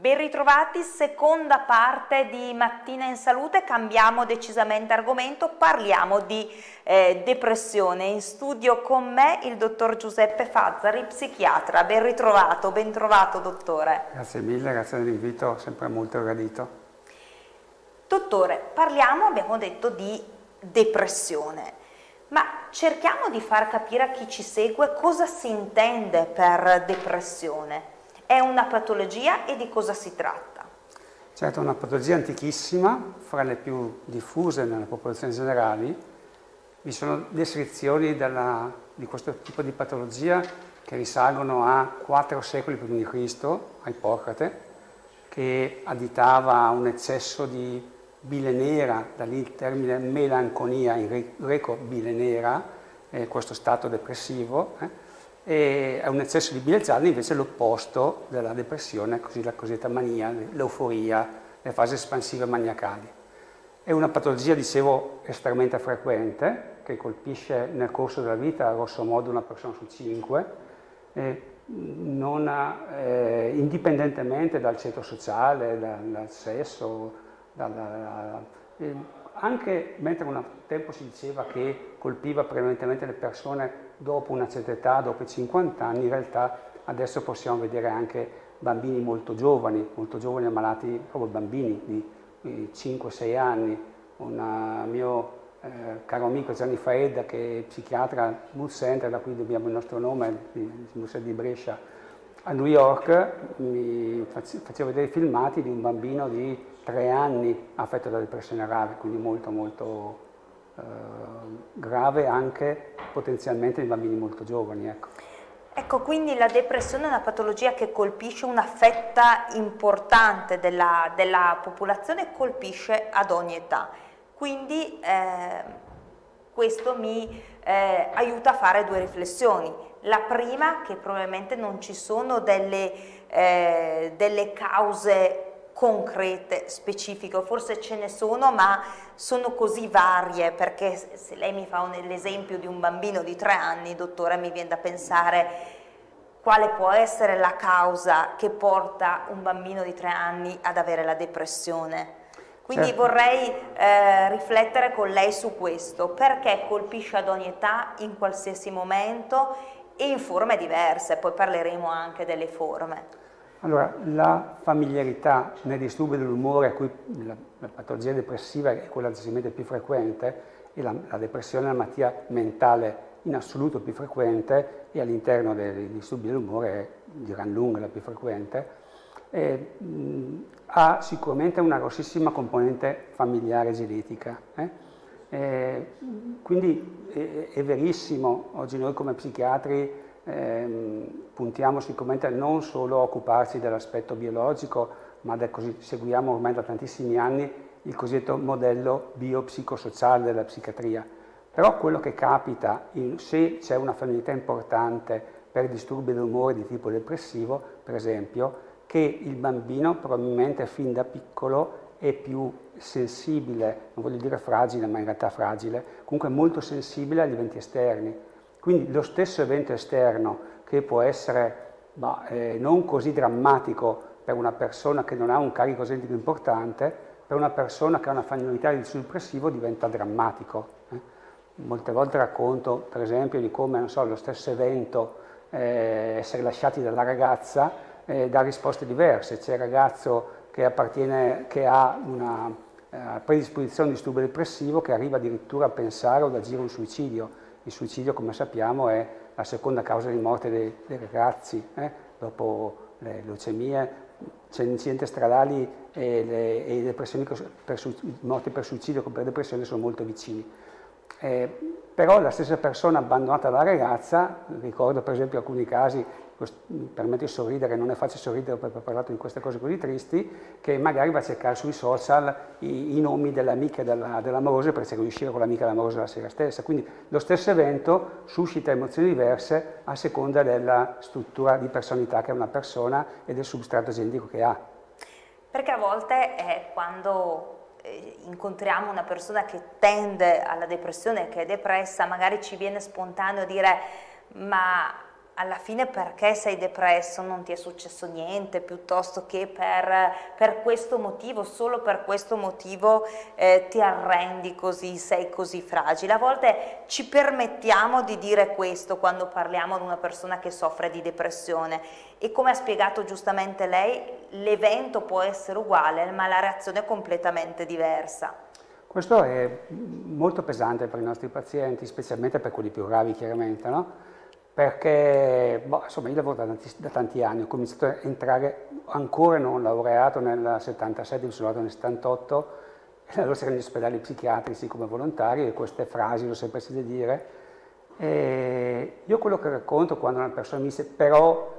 Ben ritrovati, seconda parte di Mattina in Salute, cambiamo decisamente argomento, parliamo di depressione. In studio con me il dottor Giuseppe Fazzari, psichiatra. Ben ritrovato, ben trovato dottore. Grazie mille, grazie dell'invito, sempre molto gradito. Dottore, parliamo, abbiamo detto, di depressione, ma cerchiamo di far capire a chi ci segue cosa si intende per depressione. È una patologia e di cosa si tratta? Certo, è una patologia antichissima, fra le più diffuse nella popolazione generale. Vi sono descrizioni di questo tipo di patologia che risalgono a 4 secoli prima di Cristo, a Ippocrate, che additava un eccesso di bile nera, da lì il termine melanconia, in greco bile nera, questo stato depressivo, e a un eccesso di bile gialla invece l'opposto della depressione, così la cosiddetta mania, l'euforia, le fasi espansive maniacali. È una patologia, dicevo, estremamente frequente, che colpisce nel corso della vita grosso modo una persona su 5, indipendentemente dal ceto sociale, dal sesso, anche mentre un tempo si diceva che colpiva prevalentemente le persone dopo una certa età, dopo i 50 anni, in realtà adesso possiamo vedere anche bambini molto giovani ammalati, proprio bambini di 5-6 anni. Un mio caro amico Gianni Faedda, che è psichiatra al Mood Center, da cui dobbiamo il nostro nome, il Museo di Brescia, a New York, mi faceva vedere filmati di un bambino di 3 anni affetto da depressione grave, quindi molto grave anche potenzialmente in bambini molto giovani. Ecco, quindi la depressione è una patologia che colpisce una fetta importante della popolazione, colpisce ad ogni età. Quindi questo mi aiuta a fare 2 riflessioni. La prima, che probabilmente non ci sono delle cause concrete, specifiche, forse ce ne sono, ma sono così varie, perché se lei mi fa l'esempio di un bambino di 3 anni, dottore, mi viene da pensare quale può essere la causa che porta un bambino di 3 anni ad avere la depressione. Quindi certo, vorrei riflettere con lei su questo, perché colpisce ad ogni età, in qualsiasi momento e in forme diverse, poi parleremo anche delle forme. Allora, la familiarità nei disturbi dell'umore, a cui la patologia depressiva è quella decisamente più frequente, e la depressione è una malattia mentale in assoluto più frequente, e all'interno dei disturbi dell'umore è di gran lunga la più frequente, ha sicuramente una grossissima componente familiare e genetica. Quindi è verissimo, oggi noi come psichiatri puntiamo sicuramente non solo a occuparci dell'aspetto biologico, ma seguiamo ormai da tantissimi anni il cosiddetto modello biopsicosociale della psichiatria. Però quello che capita, se c'è una familiarità importante per disturbi dell'umore di tipo depressivo, per esempio, che il bambino probabilmente fin da piccolo è più sensibile, non voglio dire fragile, ma in realtà fragile, comunque molto sensibile agli eventi esterni. Quindi lo stesso evento esterno, che può essere non così drammatico per una persona che non ha un carico genetico importante, per una persona che ha una familiarità di disturbo depressivo diventa drammatico. Molte volte racconto, per esempio, di come, non so, lo stesso evento, essere lasciati dalla ragazza, dà risposte diverse. C'è il ragazzo che ha una predisposizione di disturbo depressivo, che arriva addirittura a pensare o ad agire un suicidio. Il suicidio, come sappiamo, è la seconda causa di morte dei ragazzi, dopo le leucemie, cioè gli incidenti stradali e le depressioni morti per suicidio per depressione sono molto vicini. Però la stessa persona abbandonata dalla ragazza, ricordo per esempio alcuni casi, mi permetto di sorridere, non è facile sorridere perché ho parlato di queste cose così tristi, che magari va a cercare sui social i nomi delle amiche dell'amorosa per cercare di uscire con l'amica dell'amorosa la sera stessa. Quindi lo stesso evento suscita emozioni diverse a seconda della struttura di personalità che ha una persona e del substrato genetico che ha. Perché a volte quando incontriamo una persona che tende alla depressione, che è depressa, magari ci viene spontaneo dire: ma alla fine perché sei depresso, non ti è successo niente, piuttosto che per questo motivo, solo per questo motivo ti arrendi così, sei così fragile. A volte ci permettiamo di dire questo quando parliamo di una persona che soffre di depressione e come ha spiegato giustamente lei, l'evento può essere uguale ma la reazione è completamente diversa. Questo è molto pesante per i nostri pazienti, specialmente per quelli più gravi chiaramente, no? Perché, insomma, io lavoro da tanti anni, ho cominciato a entrare, ancora non laureato nel 77, mi sono laureato nel 78, e allora c'erano gli ospedali psichiatrici come volontario e queste frasi l'ho sempre sentite dire. E io quello che racconto quando una persona mi dice però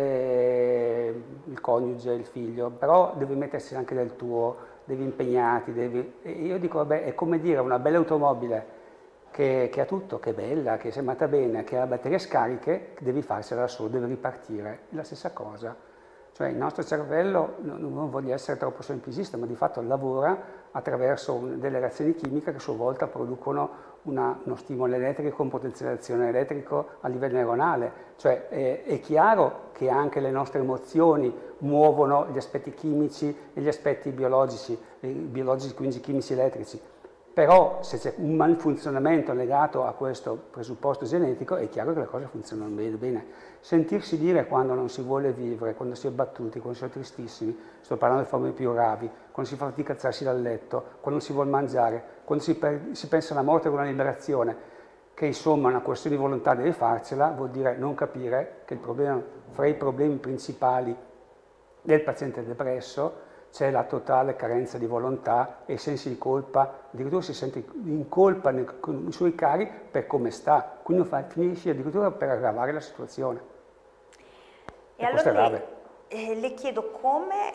il coniuge, il figlio, però devi mettersi anche del tuo, devi impegnarti, e io dico vabbè è come dire una bella automobile che ha tutto, che è bella, che è sembrata bene, che ha batterie scariche, devi farsela da solo, deve ripartire, è la stessa cosa. Cioè il nostro cervello, non voglio essere troppo semplicisتا, ma di fatto lavora attraverso delle reazioni chimiche che a sua volta producono uno stimolo elettrico, un potenziazione elettrico a livello neuronale. Cioè è chiaro che anche le nostre emozioni muovono gli aspetti chimici e gli aspetti biologici quindi chimici elettrici. Però se c'è un malfunzionamento legato a questo presupposto genetico è chiaro che le cose funzionano bene. Sentirsi dire quando non si vuole vivere, quando si è battuti, quando si è tristissimi, sto parlando di forme più gravi, quando si fa fatica a alzarsi dal letto, quando non si vuole mangiare, quando si pensa alla morte con una liberazione, che insomma una questione di volontà deve farcela, vuol dire non capire che il problema, fra i problemi principali del paziente depresso c'è la totale carenza di volontà e sensi di colpa, addirittura si sente in colpa con i suoi cari per come sta, quindi finisce addirittura per aggravare la situazione. E allora le chiedo come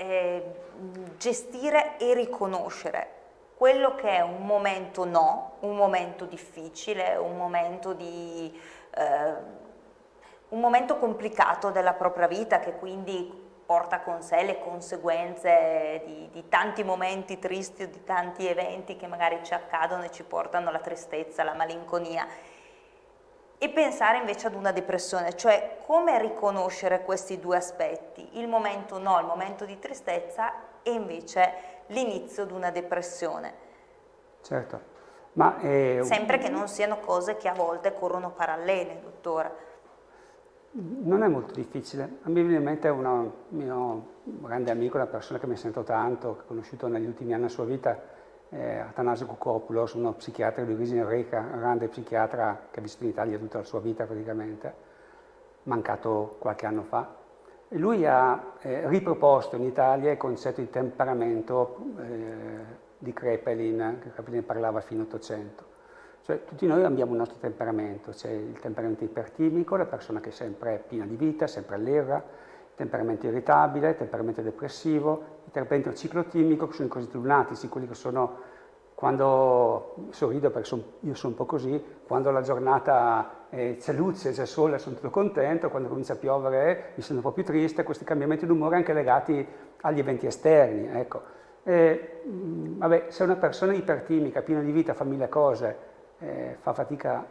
gestire e riconoscere quello che è un momento un momento difficile, un momento complicato della propria vita che quindi porta con sé le conseguenze di tanti momenti tristi o di tanti eventi che magari ci accadono e ci portano alla tristezza, alla malinconia, e pensare invece ad una depressione, cioè come riconoscere questi due aspetti, il momento il momento di tristezza e invece l'inizio di una depressione. Certo, ma sempre che non siano cose che a volte corrono parallele, dottore. Non è molto difficile. A me viene in mente un mio grande amico, una persona che mi sento tanto, che ho conosciuto negli ultimi anni della sua vita, Athanasio Koukopoulos, uno psichiatra di origine greca, un grande psichiatra che ha vissuto in Italia tutta la sua vita praticamente, mancato qualche anno fa. E lui ha riproposto in Italia il concetto di temperamento di Kraepelin, che Kraepelin parlava fino all'Ottocento. Cioè, tutti noi abbiamo un nostro temperamento, c'è il temperamento ipertimico, la persona che è sempre piena di vita, sempre allegra, il temperamento irritabile, il temperamento depressivo, il temperamento ciclotimico, che sono i cosiddetti lunatici, quelli che sono, quando sorrido perché io sono un po' così, quando la giornata c'è luce, c'è sole, sono tutto contento, quando comincia a piovere mi sento un po' più triste, questi cambiamenti d'umore anche legati agli eventi esterni, ecco. Vabbè, se una persona ipertimica, piena di vita, fa mille cose, fa fatica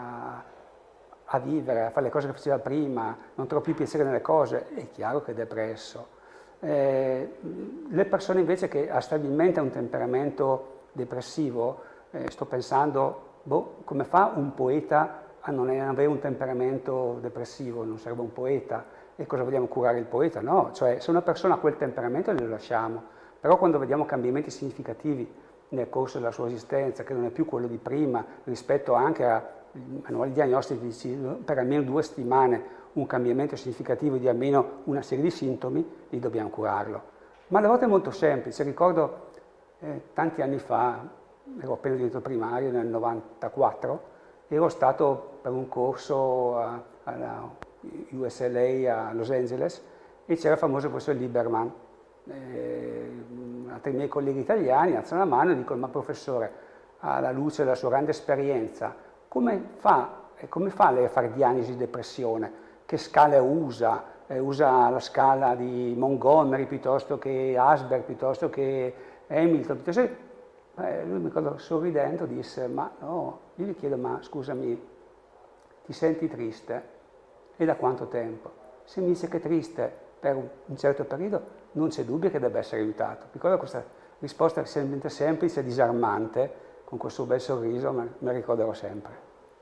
a vivere, a fare le cose che faceva prima, non trova più piacere nelle cose, è chiaro che è depresso. Le persone invece che ha stabilmente un temperamento depressivo, sto pensando, come fa un poeta a non avere un temperamento depressivo? Non sarebbe un poeta. E cosa vogliamo curare il poeta? No, cioè se una persona ha quel temperamento lo lasciamo, però quando vediamo cambiamenti significativi nel corso della sua esistenza, che non è più quello di prima, rispetto anche a manuali diagnostici, per almeno 2 settimane un cambiamento significativo di almeno una serie di sintomi, lì dobbiamo curarlo. Ma alle volte è molto semplice, ricordo tanti anni fa, ero appena diventato primario, nel 94, ero stato per un corso alla USLA a Los Angeles e c'era il famoso professor Lieberman. Altri miei colleghi italiani alzano la mano e dicono: ma professore, alla luce della sua grande esperienza, come fa lei a fare diagnosi di depressione? Che scala usa? Usa la scala di Montgomery piuttosto che Asberg, piuttosto che Hamilton? Lui mi ricordo sorridendo disse: ma no, io gli chiedo: ma scusami, ti senti triste? e da quanto tempo. Se mi dice che è triste per un certo periodo, non c'è dubbio che debba essere aiutato. Ricordo questa risposta semplice e disarmante, con questo bel sorriso, me la ricorderò sempre.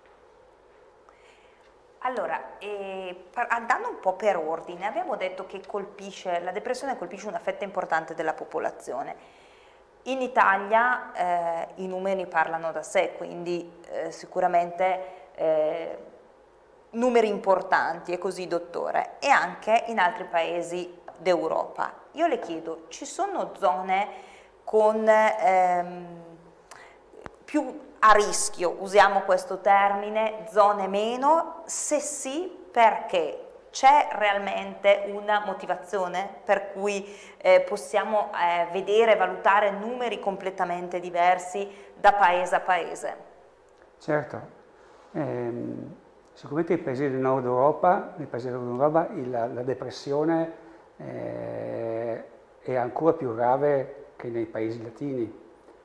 Allora, andando un po' per ordine, abbiamo detto che la depressione colpisce una fetta importante della popolazione. In Italia i numeri parlano da sé, quindi sicuramente numeri importanti, è così dottore, e anche in altri paesi d'Europa. Io le chiedo, ci sono zone con più a rischio, usiamo questo termine, zone meno? Se sì, perché? C'è realmente una motivazione per cui possiamo vedere e valutare numeri completamente diversi da paese a paese? Certo, sicuramente nei paesi del nord Europa, la depressione è ancora più grave che nei paesi latini.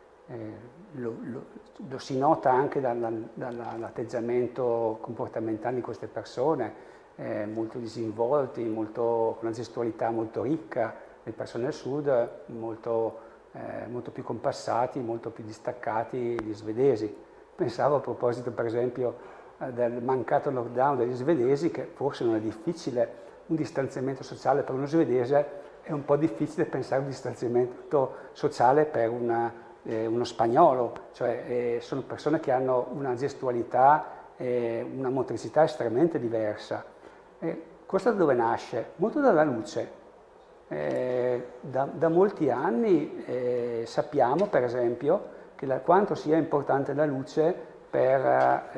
Lo si nota anche dall'atteggiamento comportamentale di queste persone, molto disinvolti, con una gestualità molto ricca. Le persone del sud molto più compassati, molto più distaccati gli svedesi. Pensavo a proposito per esempio del mancato lockdown degli svedesi, che forse non è difficile un distanziamento sociale per uno svedese, è un po' difficile pensare a un distanziamento sociale per uno spagnolo, cioè sono persone che hanno una gestualità, una motricità estremamente diversa. Questo da dove nasce? Molto dalla luce. Da molti anni sappiamo per esempio quanto sia importante la luce per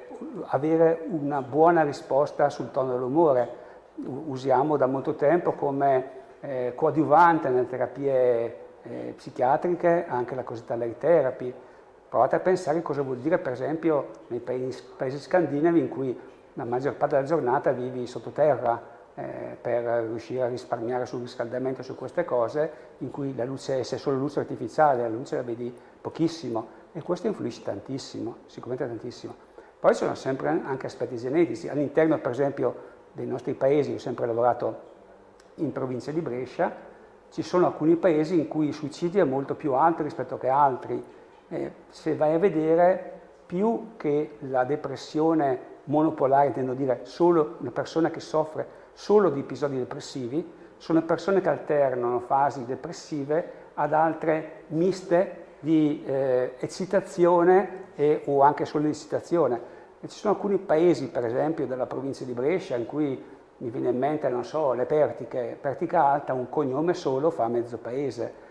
avere una buona risposta sul tono dell'umore. Usiamo da molto tempo come coadiuvante nelle terapie psichiatriche anche la cosiddetta light therapy. Provate a pensare cosa vuol dire per esempio nei paesi scandinavi in cui la maggior parte della giornata vivi sottoterra per riuscire a risparmiare sul riscaldamento, su queste cose, in cui la luce, se è solo luce artificiale, la luce la vedi pochissimo, e questo influisce tantissimo, sicuramente tantissimo. Poi ci sono sempre anche aspetti genetici. All'interno per esempio dei nostri paesi, ho sempre lavorato in provincia di Brescia, ci sono alcuni paesi in cui il suicidio è molto più alto rispetto che altri. Se vai a vedere, più che la depressione monopolare, intendo dire solo una persona che soffre solo di episodi depressivi, sono persone che alternano fasi depressive ad altre miste di eccitazione o anche solo di eccitazione. E ci sono alcuni paesi, per esempio della provincia di Brescia, in cui mi viene in mente, non so, le Pertiche, Pertica Alta, un cognome solo fa mezzo paese.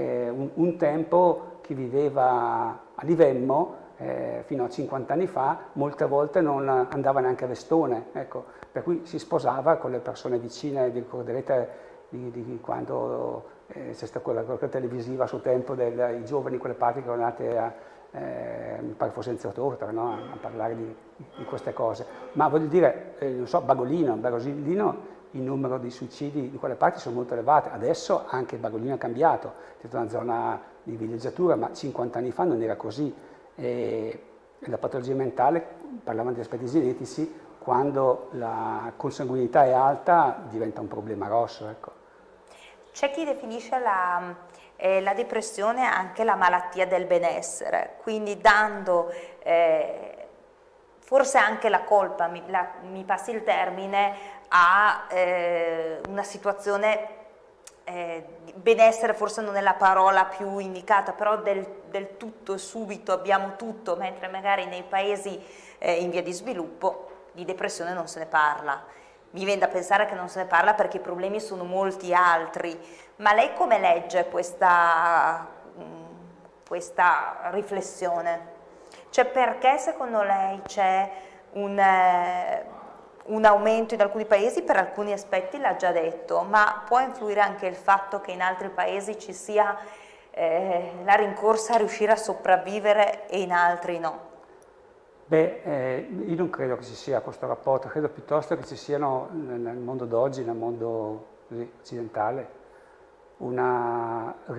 Un tempo chi viveva a Livorno, fino a 50 anni fa, molte volte non andava neanche a Vestone, ecco, per cui si sposava con le persone vicine. Vi ricorderete di quando c'è stata quella televisiva a suo tempo dei giovani, quelle parti che erano andate mi pare fosse Enzo Tortora, no? A parlare di queste cose. Ma voglio dire, non so, Bagolino, il numero di suicidi di quelle parti sono molto elevati. Adesso anche Bagolino è cambiato, è tutta una zona di villeggiatura, ma 50 anni fa non era così. E la patologia mentale, parlavano di aspetti genetici, quando la consanguinità è alta diventa un problema grosso. Ecco. C'è chi definisce la depressione anche la malattia del benessere, quindi dando forse anche la colpa, mi passi il termine, a una situazione benessere forse non è la parola più indicata, però del tutto subito abbiamo tutto, mentre magari nei paesi in via di sviluppo di depressione non se ne parla. Mi viene da pensare che non se ne parla perché i problemi sono molti altri, ma lei come legge questa riflessione? Cioè, perché secondo lei c'è un aumento in alcuni paesi? Per alcuni aspetti l'ha già detto, ma può influire anche il fatto che in altri paesi ci sia la rincorsa a riuscire a sopravvivere e in altri no? Beh, io non credo che ci sia questo rapporto, credo piuttosto che ci siano nel mondo d'oggi, nel mondo così, occidentale,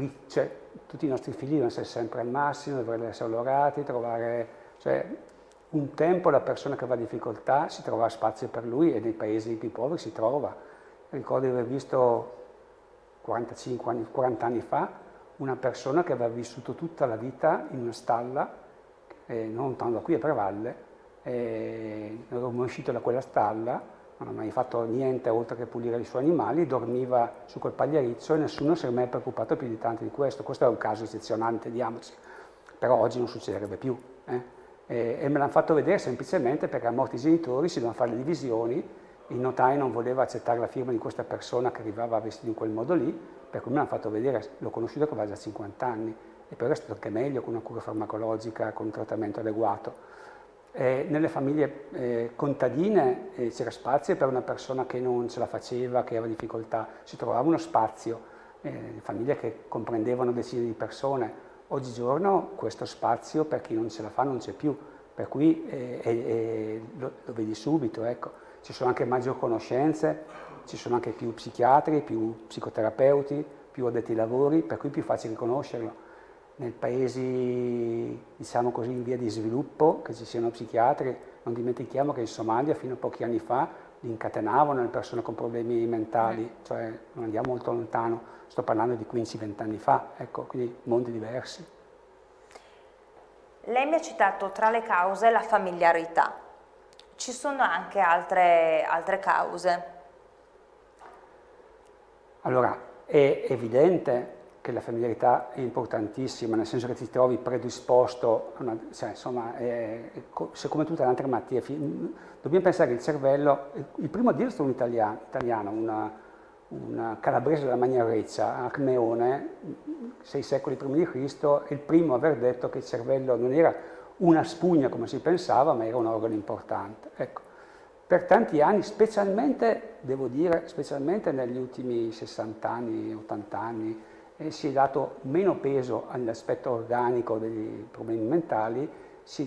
tutti i nostri figli devono essere sempre al massimo, dovrebbero essere laureati, trovare, cioè, un tempo la persona che aveva difficoltà si trovava spazio per lui e nei paesi più poveri si trova. Ricordo di aver visto 45 anni, 40 anni fa una persona che aveva vissuto tutta la vita in una stalla, non lontano da qui a Prevalle, non ero mai uscito da quella stalla, non ha mai fatto niente oltre che pulire i suoi animali, dormiva su quel pagliericcio e nessuno si è mai preoccupato più di tanto di questo. Questo è un caso eccezionale, intendiamoci, però oggi non succederebbe più. E me l'hanno fatto vedere semplicemente perché a morti i genitori si dovevano fare le divisioni, il notaio non voleva accettare la firma di questa persona che arrivava vestito in quel modo lì, per cui me l'hanno fatto vedere, l'ho conosciuto che aveva già 50 anni e poi è stato anche meglio con una cura farmacologica, con un trattamento adeguato. Nelle famiglie contadine c'era spazio per una persona che non ce la faceva, che aveva difficoltà, si trovava uno spazio, famiglie che comprendevano decine di persone. Oggigiorno questo spazio per chi non ce la fa non c'è più, per cui lo vedi subito, ecco. Ci sono anche maggiori conoscenze, ci sono anche più psichiatri, più psicoterapeuti, più addetti ai lavori, per cui è più facile conoscerlo. Nei paesi, diciamo così, in via di sviluppo, che ci siano psichiatri, non dimentichiamo che in Somalia fino a pochi anni fa li incatenavano le persone con problemi mentali, cioè non andiamo molto lontano, sto parlando di 15-20 anni fa, ecco, quindi mondi diversi. Lei mi ha citato tra le cause la familiarità, ci sono anche altre cause? Allora, è evidente che la familiarità è importantissima, nel senso che ti trovi predisposto, cioè, insomma, se come tutte le altre malattie, dobbiamo pensare che il cervello, il primo a dirlo è stato un italiano, un calabrese della Magnareccia, Acmeone, 6 secoli prima di Cristo, è il primo a aver detto che il cervello non era una spugna come si pensava, ma era un organo importante. Ecco. Per tanti anni, specialmente, devo dire, specialmente negli ultimi 60 anni, 80 anni, si è dato meno peso all'aspetto organico dei problemi mentali, si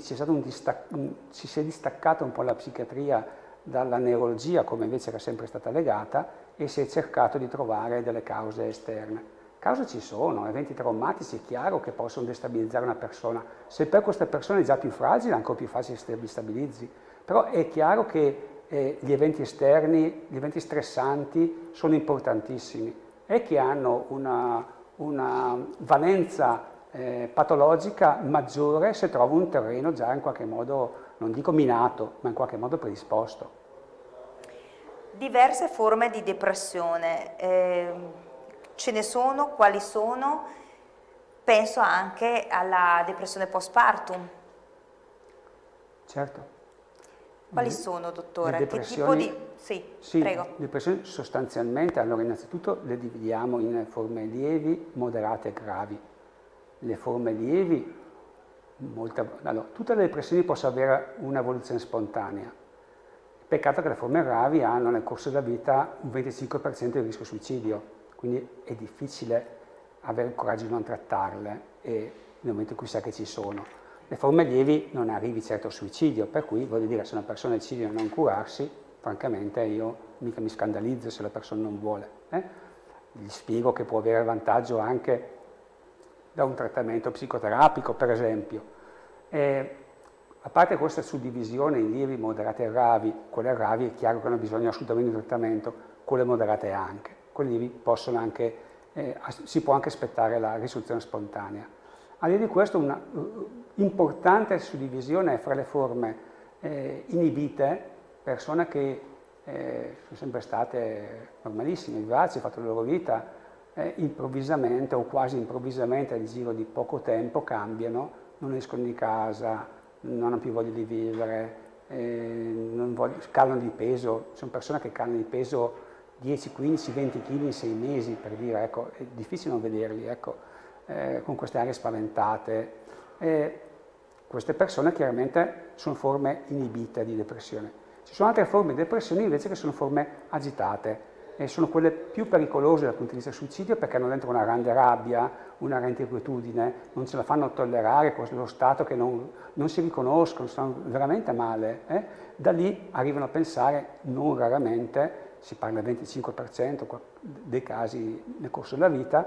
è distaccata un po' la psichiatria dalla neurologia, come invece era sempre stata legata, e si è cercato di trovare delle cause esterne. Cause ci sono, eventi traumatici è chiaro che possono destabilizzare una persona. Se per questa persona è già più fragile, è ancora più facile che si destabilizzi. Però è chiaro che gli eventi esterni, gli eventi stressanti sono importantissimi e che hanno una valenza patologica maggiore se trova un terreno già in qualche modo, non dico minato, ma in qualche modo predisposto. Diverse forme di depressione, ce ne sono, quali sono? Penso anche alla depressione postpartum. Certo. Quali sono, dottore? Che tipo di... Sì, prego. Le depressioni sostanzialmente, allora innanzitutto le dividiamo in forme lievi, moderate e gravi. Le forme lievi, allora, tutte le depressioni possono avere un'evoluzione spontanea. Peccato che le forme gravi hanno nel corso della vita un 25% di rischio suicidio, quindi è difficile avere il coraggio di non trattarle nel momento in cui sa che ci sono. Le forme lievi non arrivi certo al suicidio, per cui voglio dire, se una persona decide di non curarsi, francamente io mica mi scandalizzo se la persona non vuole. Gli spiego che può avere vantaggio anche da un trattamento psicoterapico, per esempio. A parte questa suddivisione in lievi, moderate e gravi, quelle gravi è chiaro che hanno bisogno assolutamente di trattamento, quelle moderate anche. Quelle lievi possono anche, si può anche aspettare la risoluzione spontanea. Al di là di questo, una importante suddivisione è fra le forme inibite, persone che sono sempre state normalissime, vivaci, hanno fatto la loro vita, improvvisamente o quasi improvvisamente nel giro di poco tempo cambiano, non escono di casa, non hanno più voglia di vivere, calano di peso, sono persone che calano di peso 10, 15, 20 kg in 6 mesi, per dire, ecco, è difficile non vederli, ecco, con queste arie spaventate. Queste persone chiaramente sono forme inibite di depressione. Ci sono altre forme di depressione invece che sono forme agitate, e sono quelle più pericolose dal punto di vista del suicidio perché hanno dentro una grande rabbia, una grande inquietudine, non ce la fanno tollerare lo stato che non si riconoscono, stanno veramente male. Da lì arrivano a pensare, non raramente, si parla del 25% dei casi nel corso della vita,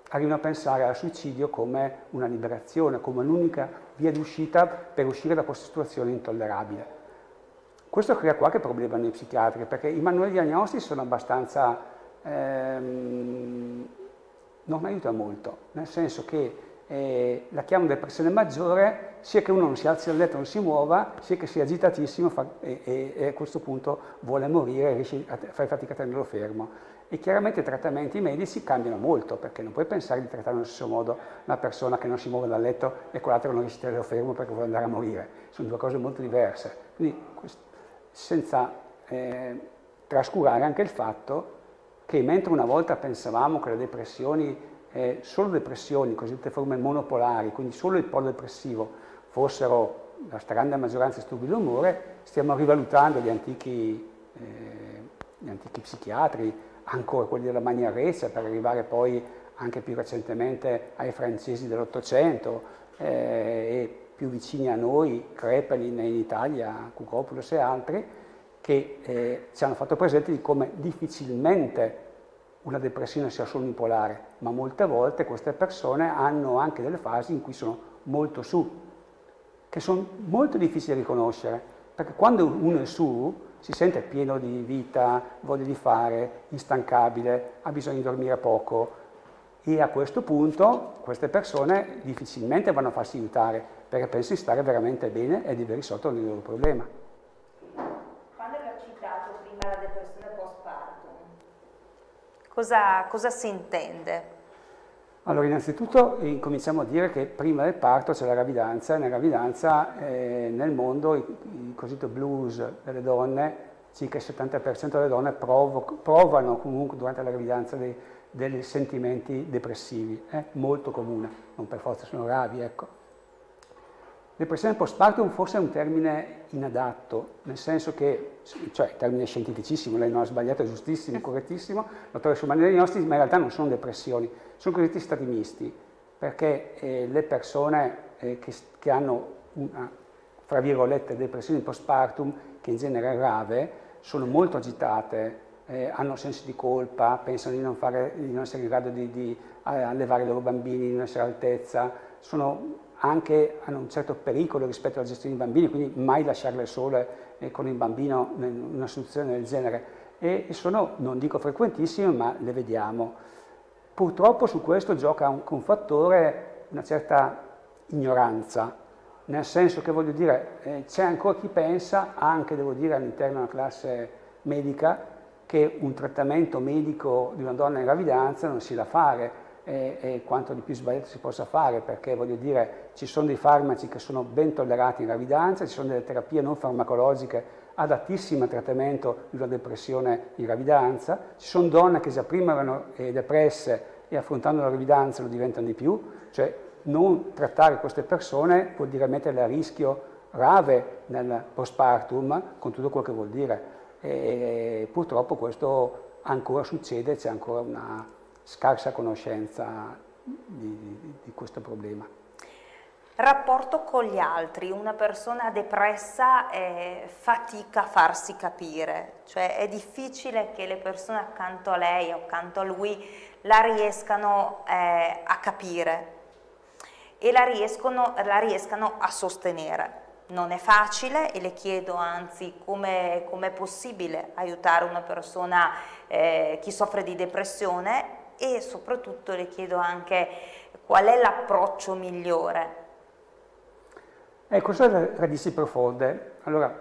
arrivano a pensare al suicidio come una liberazione, come l'unica via di uscita per uscire da questa situazione intollerabile. Questo crea qualche problema nei psichiatri, perché i manuali diagnostici sono abbastanza... non aiuta molto, nel senso che la chiamano depressione maggiore sia che uno non si alzi dal letto, non si muova, sia che sia agitatissimo e a questo punto vuole morire e riesce a fare fatica a tenerlo fermo. E chiaramente i trattamenti medici cambiano molto, perché non puoi pensare di trattare nello stesso modo una persona che non si muove dal letto e quell'altro non riesce a tenerlo fermo perché vuole andare a morire. Sono due cose molto diverse. Quindi, senza trascurare anche il fatto che mentre una volta pensavamo che le depressioni, solo depressioni, cosiddette forme monopolari, quindi solo il polo depressivo, fossero la stragrande maggioranza disturbi dell'umore, stiamo rivalutando gli antichi psichiatri, ancora quelli della Magna Grecia, per arrivare poi anche più recentemente ai francesi dell'Ottocento e più vicini a noi, Kraepelin in Italia, Cucopoulos e altri, che ci hanno fatto presente di come difficilmente una depressione sia solo unipolare, ma molte volte queste persone hanno anche delle fasi in cui sono molto su, che sono molto difficili da riconoscere, perché quando uno è su si sente pieno di vita, voglia di fare, instancabile, ha bisogno di dormire poco e a questo punto queste persone difficilmente vanno a farsi aiutare perché pensano di stare veramente bene e di aver risolto il loro problema. Quando l'ho citato prima la depressione postpartum, cosa si intende? Allora, innanzitutto cominciamo a dire che prima del parto c'è la gravidanza, e nella gravidanza nel mondo il cosiddetto blues delle donne, circa il 70% delle donne provano comunque durante la gravidanza dei sentimenti depressivi, molto comune, non per forza sono gravi, ecco. Depressione postpartum forse è un termine inadatto, nel senso che, cioè termine scientificissimo, lei non ha sbagliato, è giustissimo, correttissimo, dottore Sumani diagnostici, ma in realtà non sono depressioni, sono cosiddetti stati misti, perché le persone che hanno una, fra virgolette, depressione postpartum, che in genere è grave, sono molto agitate, hanno sensi di colpa, pensano di non essere in grado di allevare i loro bambini, di non essere all'altezza, hanno un certo pericolo rispetto alla gestione dei bambini, quindi mai lasciarle sole con il bambino in una situazione del genere. E sono, non dico frequentissime, ma le vediamo. Purtroppo su questo gioca un fattore, una certa ignoranza, nel senso che voglio dire, c'è ancora chi pensa, anche devo dire all'interno della classe medica, che un trattamento medico di una donna in gravidanza non si da fare, e quanto di più sbagliato si possa fare, perché voglio dire ci sono dei farmaci che sono ben tollerati in gravidanza, ci sono delle terapie non farmacologiche adattissime al trattamento di una depressione in gravidanza, ci sono donne che già prima erano depresse e affrontando la gravidanza lo diventano di più, cioè non trattare queste persone vuol dire metterle a rischio grave nel postpartum con tutto quello che vuol dire e purtroppo questo ancora succede, c'è ancora una scarsa conoscenza di questo problema. Rapporto con gli altri, una persona depressa fatica a farsi capire, cioè è difficile che le persone accanto a lei o accanto a lui la riescano a capire e la riescano a sostenere. Non è facile e le chiedo anzi come è possibile aiutare una persona che soffre di depressione e soprattutto le chiedo anche qual è l'approccio migliore. Ecco, sono radici profonde. Allora,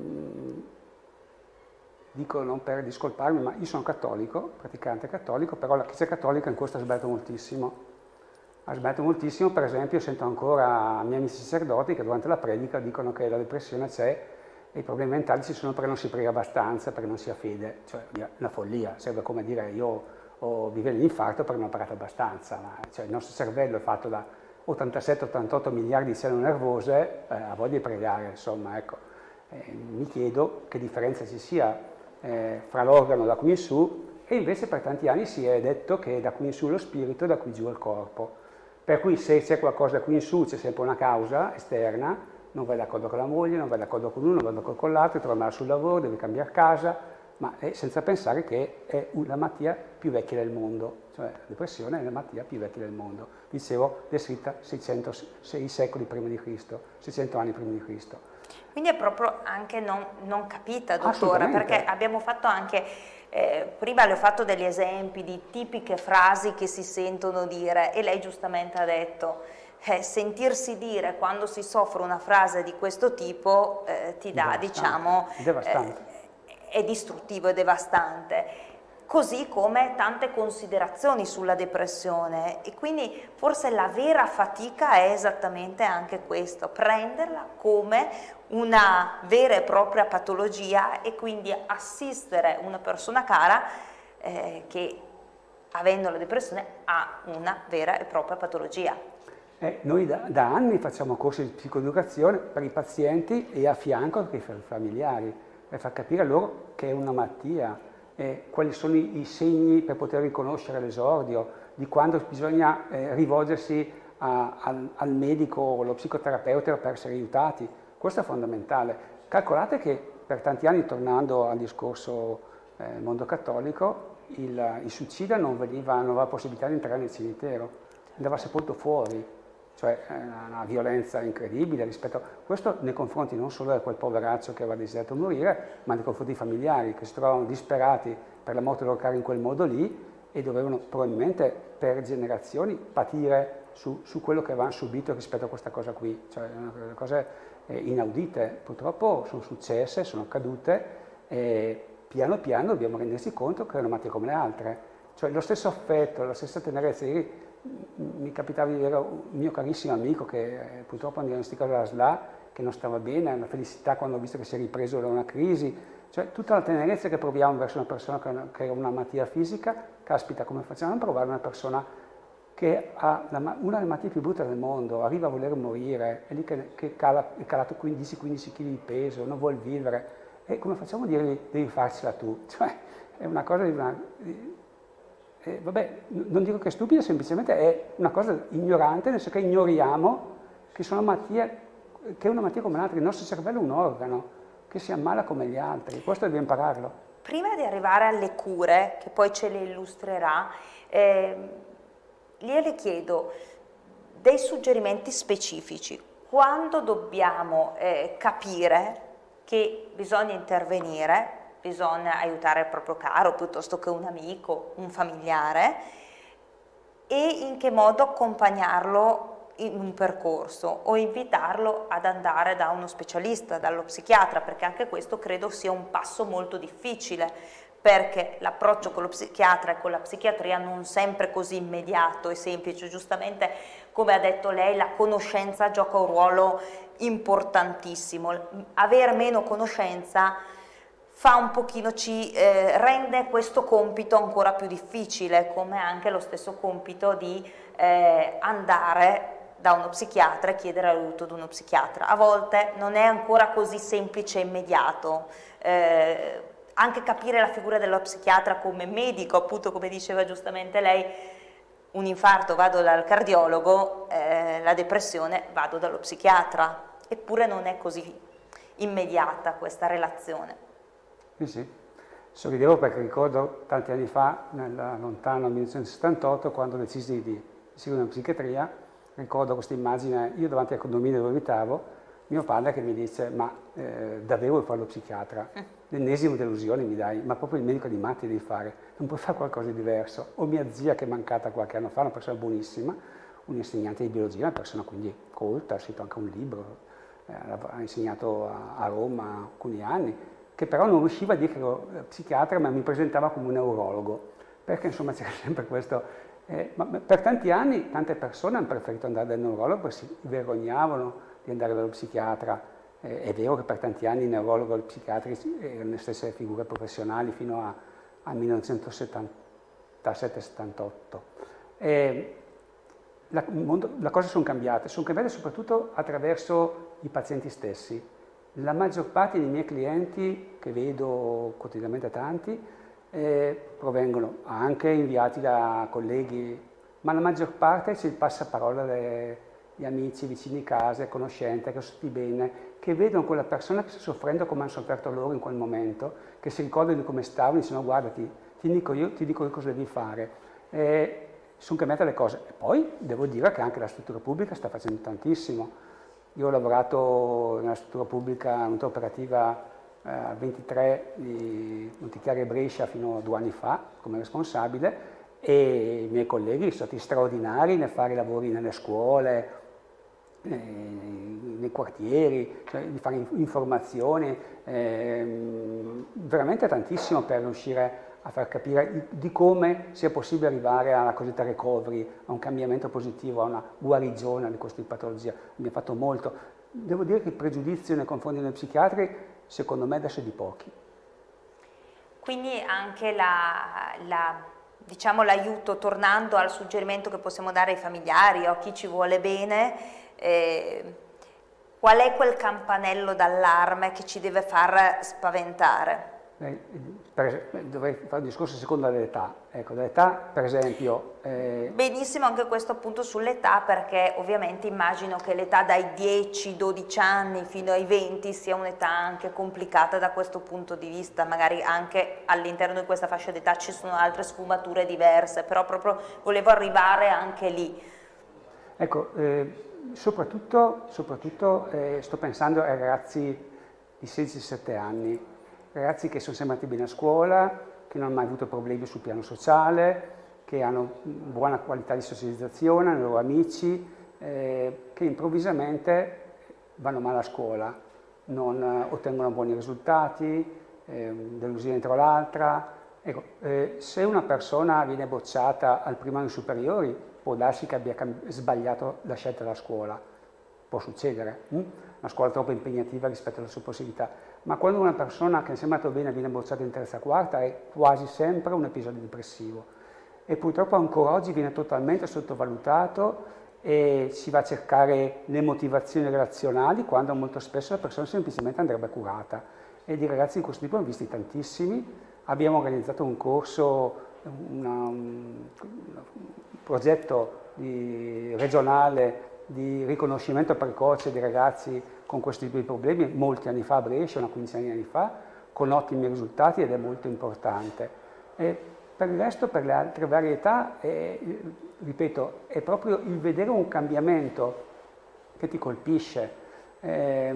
dico non per discolparmi, ma io sono cattolico, praticante cattolico, però la Chiesa cattolica in questo ha sbagliato moltissimo. Ha sbagliato moltissimo, per esempio, sento ancora miei amici sacerdoti che durante la predica dicono che la depressione c'è e i problemi mentali ci sono perché non si prega abbastanza, perché non si ha fede. Cioè, una follia, serve come dire io mi viene l'infarto perché non ho pagato abbastanza, cioè il nostro cervello è fatto da 87-88 miliardi di cellule nervose, ha voglia di pregare, insomma, ecco. Mi chiedo che differenza ci sia fra l'organo da qui in su e invece per tanti anni si è detto che da qui in su lo spirito e da qui giù il corpo. Per cui se c'è qualcosa da qui in su c'è sempre una causa esterna, non vai d'accordo con la moglie, non vai d'accordo con uno, non vai d'accordo con l'altro, trovi male sul lavoro, devi cambiare casa, ma senza pensare che è la malattia più vecchia del mondo, cioè la depressione è la malattia più vecchia del mondo. Dicevo, descritta 6 secoli prima di Cristo, 600 anni prima di Cristo. Quindi è proprio anche non capita, dottore, perché abbiamo fatto anche, prima le ho fatto degli esempi di tipiche frasi che si sentono dire e lei giustamente ha detto, sentirsi dire quando si soffre una frase di questo tipo ti dà, diciamo, è distruttivo e devastante. Così come tante considerazioni sulla depressione, e quindi forse la vera fatica è esattamente anche questo, prenderla come una vera e propria patologia e quindi assistere una persona cara che avendo la depressione ha una vera e propria patologia. Noi da anni facciamo corsi di psicoeducazione per i pazienti e a fianco anche per i familiari, per far capire a loro che è una malattia. Quali sono i segni per poter riconoscere l'esordio, di quando bisogna rivolgersi al medico o allo psicoterapeuta per essere aiutati. Questo è fondamentale. Calcolate che per tanti anni, tornando al discorso mondo cattolico, il suicida non aveva possibilità di entrare nel cimitero, andava sepolto fuori. Cioè una violenza incredibile rispetto a questo nei confronti non solo di quel poveraccio che aveva desiderato morire, ma nei confronti dei familiari che si trovavano disperati per la morte dei loro cari in quel modo lì e dovevano probabilmente per generazioni patire su quello che avevano subito rispetto a questa cosa qui, cioè cose inaudite. Purtroppo sono successe, sono accadute e piano piano dobbiamo rendersi conto che è una malattia come le altre, cioè lo stesso affetto, la stessa tenerezza. Ieri mi capitava di vedere un mio carissimo amico che purtroppo ha diagnosticato la SLA, che non stava bene, una felicità quando ho visto che si è ripreso da una crisi, cioè tutta la tenerezza che proviamo verso una persona che ha una malattia fisica, caspita, come facciamo a provare una persona che ha una delle malattie più brutte del mondo, arriva a voler morire, è lì che è calato 15 kg di peso, non vuol vivere, e come facciamo a dirgli devi farcela tu? Cioè è una cosa vabbè, non dico che è stupida, semplicemente è una cosa ignorante, nel senso che ignoriamo che è una malattia come l'altra. Il nostro cervello è un organo che si ammala come gli altri, questo dobbiamo impararlo. Prima di arrivare alle cure, che poi ce le illustrerà, le chiedo dei suggerimenti specifici. Quando dobbiamo capire che bisogna intervenire, bisogna aiutare il proprio caro piuttosto che un amico, un familiare, e in che modo accompagnarlo in un percorso o invitarlo ad andare da uno specialista, dallo psichiatra, perché anche questo credo sia un passo molto difficile, perché l'approccio con lo psichiatra e con la psichiatria non sempre così immediato e semplice. Giustamente, come ha detto lei, la conoscenza gioca un ruolo importantissimo. Avere meno conoscenza fa un pochino, ci rende questo compito ancora più difficile, come anche lo stesso compito di andare da uno psichiatra e chiedere l'aiuto di uno psichiatra. A volte non è ancora così semplice e immediato. Anche capire la figura dello psichiatra come medico, appunto come diceva giustamente lei, un infarto vado dal cardiologo, la depressione vado dallo psichiatra, eppure non è così immediata questa relazione. Sì. Sorridevo perché ricordo tanti anni fa, nel lontano 1978, quando decisi di seguire una psichiatria, ricordo questa immagine, io davanti al condominio dove abitavo, mio padre che mi dice, ma davvero vuoi fare lo psichiatra? L'ennesima delusione mi dai, ma proprio il medico di matti devi fare, non puoi fare qualcosa di diverso. O mia zia che è mancata qualche anno fa, una persona buonissima, un insegnante di biologia, una persona quindi colta, ha scritto anche un libro, ha insegnato a Roma alcuni anni, che però non riusciva a dire che ero psichiatra, ma mi presentava come un neurologo, perché insomma c'era sempre questo. Ma per tanti anni tante persone hanno preferito andare dal neurologo perché si vergognavano di andare dallo psichiatra. È vero che per tanti anni il neurologo e il psichiatra erano le stesse figure professionali fino al 1977-78. La cosa sono cambiate soprattutto attraverso i pazienti stessi. La maggior parte dei miei clienti, che vedo quotidianamente tanti, provengono anche inviati da colleghi, ma la maggior parte c'è il passaparola degli amici, vicini di casa, conoscenti, che sono stati bene, che vedono quella persona che sta soffrendo come hanno sofferto loro in quel momento, che si ricordano di come stavano e dicono guarda ti dico io cosa devi fare. Sono cambiate le cose. E poi devo dire che anche la struttura pubblica sta facendo tantissimo. Io ho lavorato nella struttura pubblica, unità operativa 23 di Montichiari e Brescia fino a 2 anni fa come responsabile, e i miei colleghi sono stati straordinari nel fare lavori nelle scuole, nei quartieri, cioè di fare informazioni, veramente tantissimo per riuscire a far capire di come sia possibile arrivare alla cosiddetta recovery, a un cambiamento positivo, a una guarigione di questa patologia. Mi ha fatto molto. Devo dire che il pregiudizio nei confronti dei psichiatri, secondo me, adesso è di pochi. Quindi anche diciamo, l'aiuto, tornando al suggerimento che possiamo dare ai familiari o a chi ci vuole bene, qual è quel campanello d'allarme che ci deve far spaventare? Dovrei fare un discorso secondo l'età. Ecco, l'età, per esempio... Benissimo anche questo appunto sull'età, perché ovviamente immagino che l'età dai 10-12 anni fino ai 20 sia un'età anche complicata da questo punto di vista, magari anche all'interno di questa fascia d'età ci sono altre sfumature diverse, però proprio volevo arrivare anche lì. Ecco, soprattutto sto pensando ai ragazzi di 16-17 anni, ragazzi che sono sempre andati bene a scuola, che non hanno mai avuto problemi sul piano sociale, che hanno buona qualità di socializzazione, hanno i loro amici, che improvvisamente vanno male a scuola, non ottengono buoni risultati, delusione dietro l'altra. Ecco, se una persona viene bocciata al primo anno superiori, può darsi che abbia sbagliato la scelta della scuola, può succedere, una scuola troppo impegnativa rispetto alle sue possibilità, ma quando una persona che è sempre andato bene viene bocciata in terza o quarta è quasi sempre un episodio depressivo, e purtroppo ancora oggi viene totalmente sottovalutato e si va a cercare le motivazioni relazionali quando molto spesso la persona semplicemente andrebbe curata, e di ragazzi di questo tipo ne ho visti tantissimi. Abbiamo organizzato un corso, un progetto regionale di riconoscimento precoce dei ragazzi con questo tipo di problemi molti anni fa a Brescia, una quindicina di anni fa, con ottimi risultati, ed è molto importante. E per il resto, per le altre varietà, ripeto, è proprio il vedere un cambiamento che ti colpisce. È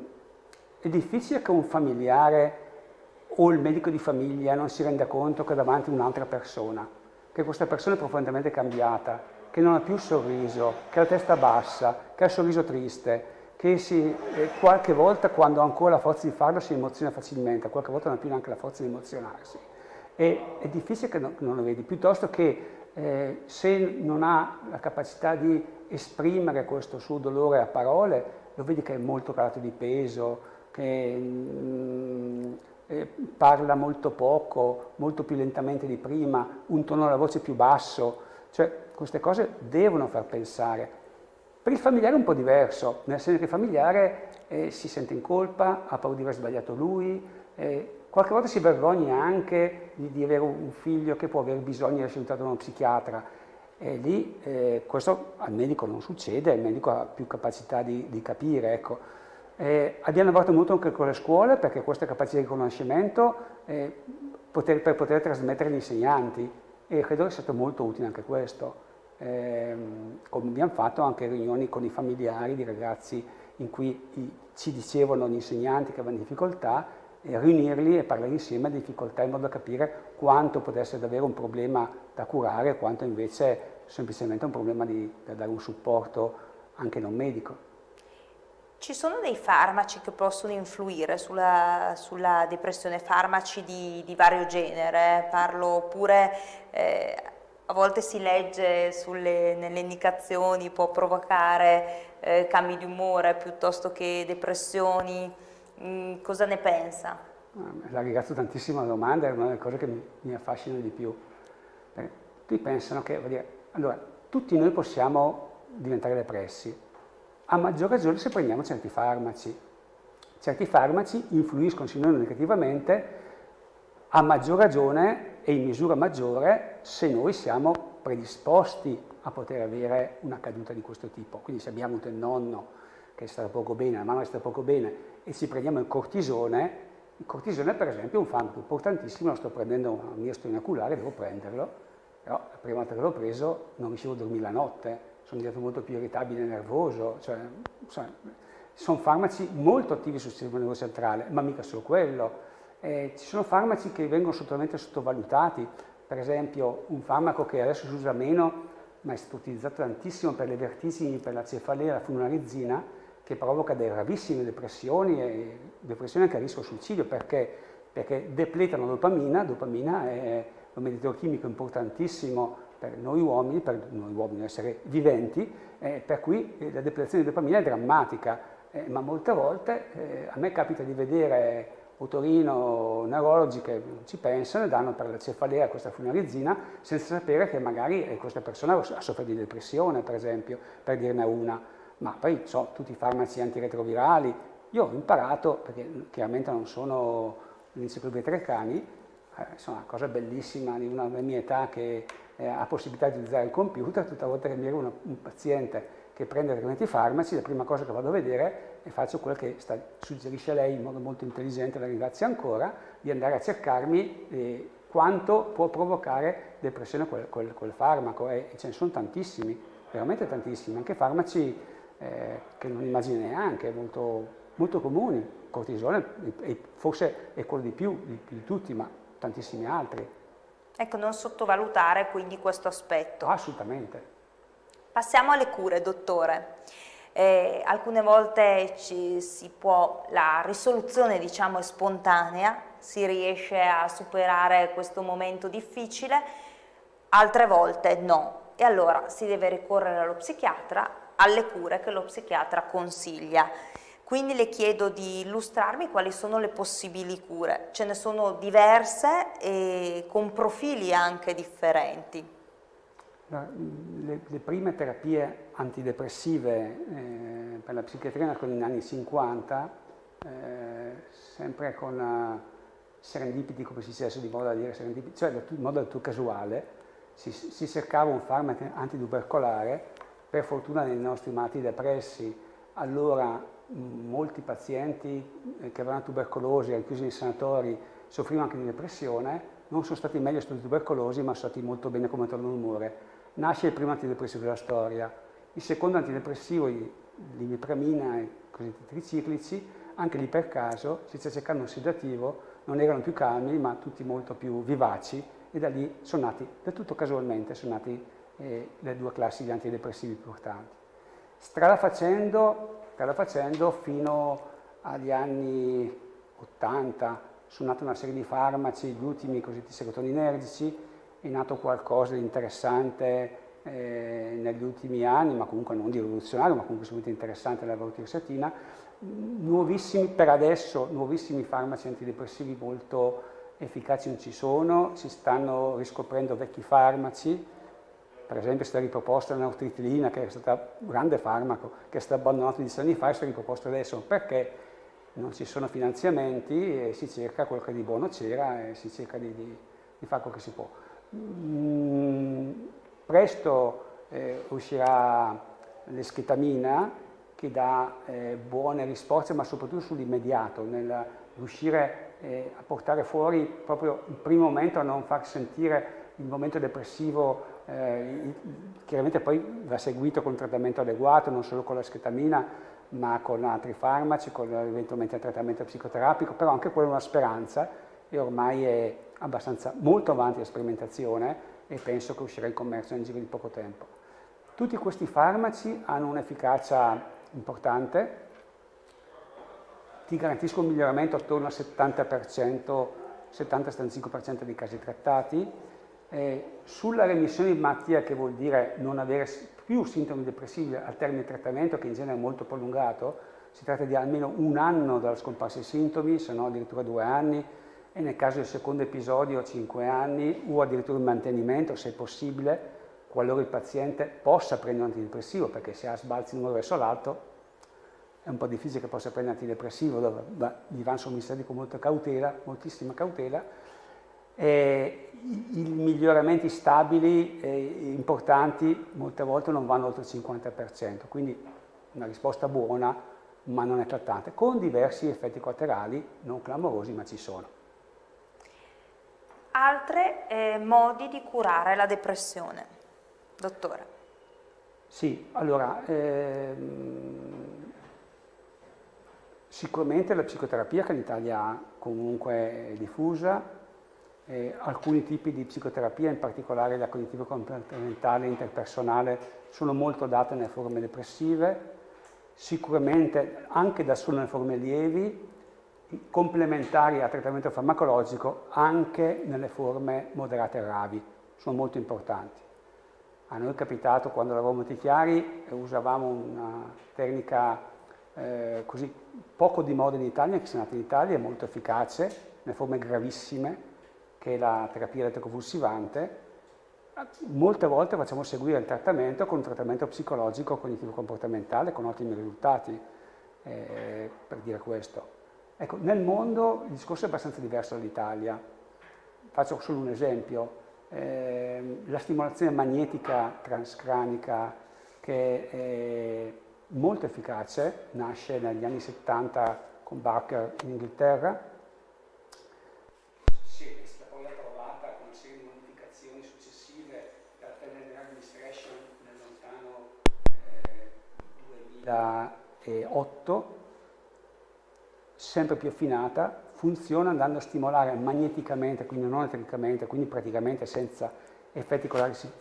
difficile che un familiare o il medico di famiglia non si renda conto che è davanti un'altra persona, che questa persona è profondamente cambiata, che non ha più il sorriso, che ha la testa bassa, che ha il sorriso triste, che qualche volta, quando ha ancora la forza di farlo, si emoziona facilmente, qualche volta non ha più neanche la forza di emozionarsi. E è difficile che non lo vedi, piuttosto che se non ha la capacità di esprimere questo suo dolore a parole, lo vedi che è molto calato di peso, che parla molto poco, molto più lentamente di prima, un tono della voce più basso, cioè queste cose devono far pensare. Per il familiare è un po' diverso, nel senso che il familiare si sente in colpa, ha paura di aver sbagliato lui, qualche volta si vergogna anche di avere un figlio che può aver bisogno di essere aiutato da uno psichiatra, e lì questo al medico non succede, il medico ha più capacità di capire, ecco. Abbiamo lavorato molto anche con le scuole, perché questa capacità di riconoscimento per poter trasmettere agli insegnanti, e credo che sia stato molto utile anche questo. Come abbiamo fatto anche riunioni con i familiari di ragazzi in cui ci dicevano gli insegnanti che avevano difficoltà, e riunirli e parlare insieme di difficoltà, in modo da capire quanto potesse essere davvero un problema da curare e quanto invece semplicemente un problema da dare un supporto anche non medico. Ci sono dei farmaci che possono influire sulla depressione, farmaci di vario genere, parlo pure, a volte si legge nelle indicazioni, può provocare cambi di umore piuttosto che depressioni, cosa ne pensa? La ringrazio tantissimo la domanda, è una delle cose che mi affascinano di più. Tutti pensano che, allora, tutti noi possiamo diventare depressi, a maggior ragione se prendiamo certi farmaci. Certi farmaci influiscono su noi negativamente, a maggior ragione e in misura maggiore se noi siamo predisposti a poter avere una caduta di questo tipo. Quindi se abbiamo avuto il nonno che sta poco bene, la mamma sta poco bene, e ci prendiamo il cortisone per esempio è un farmaco importantissimo, lo sto prendendo una miastenia oculare, devo prenderlo, però la prima volta che l'ho preso non riuscivo a dormire la notte, sono diventato molto più irritabile e nervoso, sono farmaci molto attivi sul sistema nervoso centrale, ma mica solo quello. Ci sono farmaci che vengono totalmente sottovalutati, per esempio un farmaco che adesso si usa meno, ma è stato utilizzato tantissimo per le vertigini, per la cefalea, la funarizzina, che provoca delle gravissime depressioni e depressioni anche a rischio suicidio, perché depletano dopamina è un mediatore chimico importantissimo per noi uomini, esseri viventi, per cui la depressione di dopamina è drammatica, ma molte volte a me capita di vedere otorino neurologi che ci pensano e danno per la cefalea questa funarizzina senza sapere che magari questa persona ha sofferto di depressione, per esempio, per dirne una. Ma poi so, tutti i farmaci antiretrovirali, io ho imparato, perché chiaramente non sono l'enciclopedia Treccani, insomma, una cosa bellissima di una della mia età che ha possibilità di utilizzare il computer, tutta volta che mi arriva un paziente che prende determinati farmaci, la prima cosa che vado a vedere e faccio quello che suggerisce lei in modo molto intelligente, la ringrazio ancora, di andare a cercarmi quanto può provocare depressione quel farmaco, e ce ne sono tantissimi, veramente tantissimi, anche farmaci che non immagini neanche, molto, molto comuni, cortisone e forse è quello di più di tutti, ma tantissimi altri. Ecco, non sottovalutare quindi questo aspetto. Assolutamente. Passiamo alle cure, dottore. Alcune volte la risoluzione, diciamo, è spontanea, si riesce a superare questo momento difficile, altre volte no. E allora si deve ricorrere allo psichiatra, alle cure che lo psichiatra consiglia. Quindi le chiedo di illustrarmi quali sono le possibili cure. Ce ne sono diverse e con profili anche differenti. Le prime terapie antidepressive per la psichiatria nascono negli anni 50, sempre con serendipiti, come si dice adesso di moda dire serendipiti, cioè in modo del tutto casuale, si cercava un farmaco antitubercolare. Per fortuna nei nostri malati depressi, allora molti pazienti che avevano tubercolosi, chiusi nei sanatori, soffrivano anche di depressione, non sono stati meglio di tubercolosi, ma sono stati molto bene come tono d'umore. Nasce il primo antidepressivo della storia, il secondo antidepressivo, l'imipramina e i cosiddetti triciclici, anche lì per caso si sta cercando un sedativo, non erano più calmi ma tutti molto più vivaci, e da lì sono nati, del tutto casualmente, sono nati le due classi di antidepressivi importanti. Strada facendo fino agli anni 80 sono nate una serie di farmaci, gli ultimi cosiddetti serotoninergici, è nato qualcosa di interessante negli ultimi anni, ma comunque non di rivoluzionario, ma comunque sicuramente interessante la levotiroxatina. Per adesso, nuovissimi farmaci antidepressivi molto efficaci non ci sono, si stanno riscoprendo vecchi farmaci, per esempio è stata riproposta la nortriptilina, che è stata un grande farmaco, che è stato abbandonato 10 anni fa e è stato riproposto adesso, perché non ci sono finanziamenti e si cerca quello che di buono c'era e si cerca di fare quello che si può. Presto uscirà l'eschetamina, che dà buone risposte, ma soprattutto sull'immediato, nel riuscire a portare fuori proprio il primo momento, a non far sentire il momento depressivo. Chiaramente poi va seguito con un trattamento adeguato, non solo con la schetamina, ma con altri farmaci, con eventualmente il trattamento psicoterapico, però anche quella è una speranza, e ormai è abbastanza molto avanti la sperimentazione e penso che uscirà in commercio nel giro di poco tempo. Tutti questi farmaci hanno un'efficacia importante, ti garantiscono un miglioramento attorno al 70%, 70-75% dei casi trattati. Sulla remissione di malattia, che vuol dire non avere più sintomi depressivi al termine di trattamento, che in genere è molto prolungato, si tratta di almeno un anno dalla scomparsa dei sintomi, se no addirittura 2 anni, e nel caso del secondo episodio 5 anni, o addirittura il mantenimento, se è possibile, qualora il paziente possa prendere un antidepressivo, perché se ha sbalzi di uno verso l'altro è un po' difficile che possa prendere un antidepressivo, dove gli vanno somministrati con molta cautela, moltissima cautela. I miglioramenti stabili e importanti molte volte non vanno oltre il 50%, quindi una risposta buona, ma non è eclatante, con diversi effetti collaterali, non clamorosi, ma ci sono. Altri modi di curare la depressione, dottore? Sì, allora, sicuramente la psicoterapia che in Italia comunque è diffusa, alcuni tipi di psicoterapia, in particolare la cognitivo-comportamentale interpersonale, sono molto date nelle forme depressive, sicuramente anche da solo nelle forme lievi, complementari al trattamento farmacologico anche nelle forme moderate e gravi, sono molto importanti. A noi è capitato, quando eravamo Montichiari, usavamo una tecnica così poco di moda in Italia, che è nata in Italia, è molto efficace, nelle forme gravissime, che è la terapia elettroconvulsivante. Molte volte facciamo seguire il trattamento con un trattamento psicologico cognitivo-comportamentale con ottimi risultati, per dire questo. Ecco, nel mondo il discorso è abbastanza diverso dall'Italia. Faccio solo un esempio. La stimolazione magnetica transcranica, che è molto efficace, nasce negli anni 70 con Barker in Inghilterra. Si è poi approvata con una serie di modificazioni successive dalla Federal Administration nel lontano 2008, sempre più affinata, funziona andando a stimolare magneticamente, quindi non elettricamente, quindi praticamente senza effetti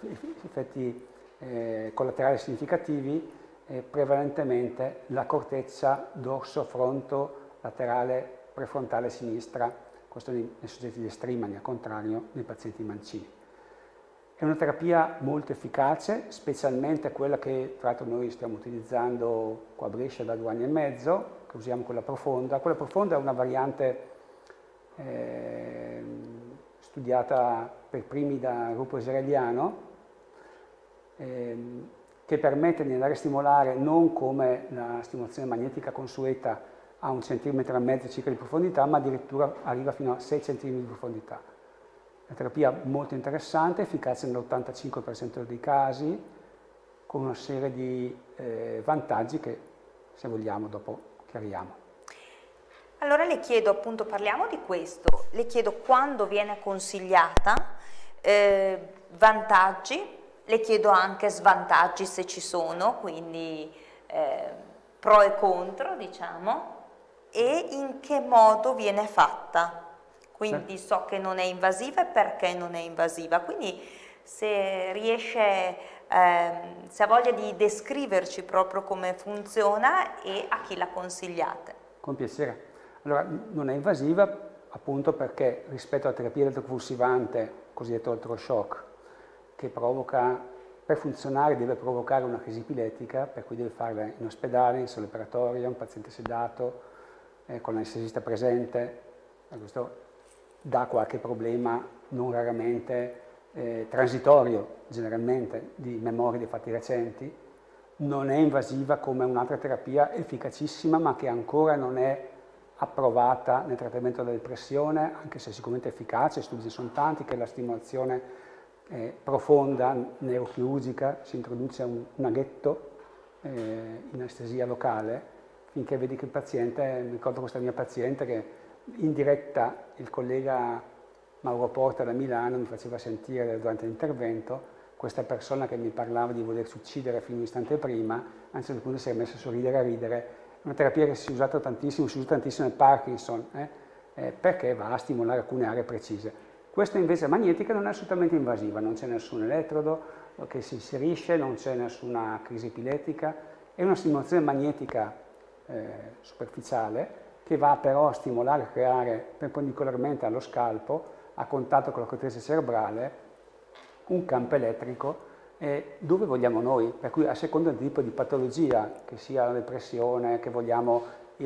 collaterali significativi, prevalentemente la corteccia dorso-fronto-laterale prefrontale sinistra, questo nei soggetti destrimani, al contrario nei pazienti mancini. È una terapia molto efficace, specialmente quella che tra l'altro noi stiamo utilizzando qua a Brescia da 2 anni e mezzo, che usiamo quella profonda. Quella profonda è una variante studiata per primi dal gruppo israeliano, che permette di andare a stimolare non come la stimolazione magnetica consueta a 1,5 cm circa di profondità, ma addirittura arriva fino a 6 cm di profondità. Una terapia molto interessante, efficace nell'85% dei casi, con una serie di vantaggi che, se vogliamo, dopo chiariamo. Allora le chiedo, appunto, parliamo di questo, le chiedo quando viene consigliata, vantaggi, le chiedo anche svantaggi se ci sono, quindi pro e contro, diciamo, e in che modo viene fatta. Quindi so che non è invasiva e perché non è invasiva, quindi se riesce, se ha voglia di descriverci proprio come funziona e a chi la consigliate. Con piacere. Allora, non è invasiva appunto perché rispetto alla terapia elettroconvulsivante, cosiddetto elettroshock, che provoca, per funzionare deve provocare una crisi epilettica, per cui deve farla in ospedale, in sala operatoria, un paziente sedato, con l'anestesista presente. Questo dà qualche problema, non raramente transitorio, generalmente, di memoria dei fatti recenti. Non è invasiva come un'altra terapia efficacissima, ma che ancora non è approvata nel trattamento della depressione, anche se sicuramente efficace, studi sono tanti, che è la stimolazione profonda neurochirurgica, si introduce un aghetto in anestesia locale, finché vedi che il paziente, mi ricordo questa mia paziente che in diretta il collega Mauro Porta da Milano mi faceva sentire durante l'intervento questa persona che mi parlava di volersi uccidere fino a un istante prima, a un certo punto si è messa a sorridere e a ridere. È una terapia che si è usata tantissimo, si usa tantissimo nel Parkinson, perché va a stimolare alcune aree precise. Questa invece magnetica non è assolutamente invasiva, non c'è nessun elettrodo che si inserisce, non c'è nessuna crisi epilettica, è una stimolazione magnetica superficiale che va però a stimolare, a creare perpendicolarmente allo scalpo, a contatto con la corteccia cerebrale, un campo elettrico dove vogliamo noi, per cui a seconda del tipo di patologia, che sia la depressione, che vogliamo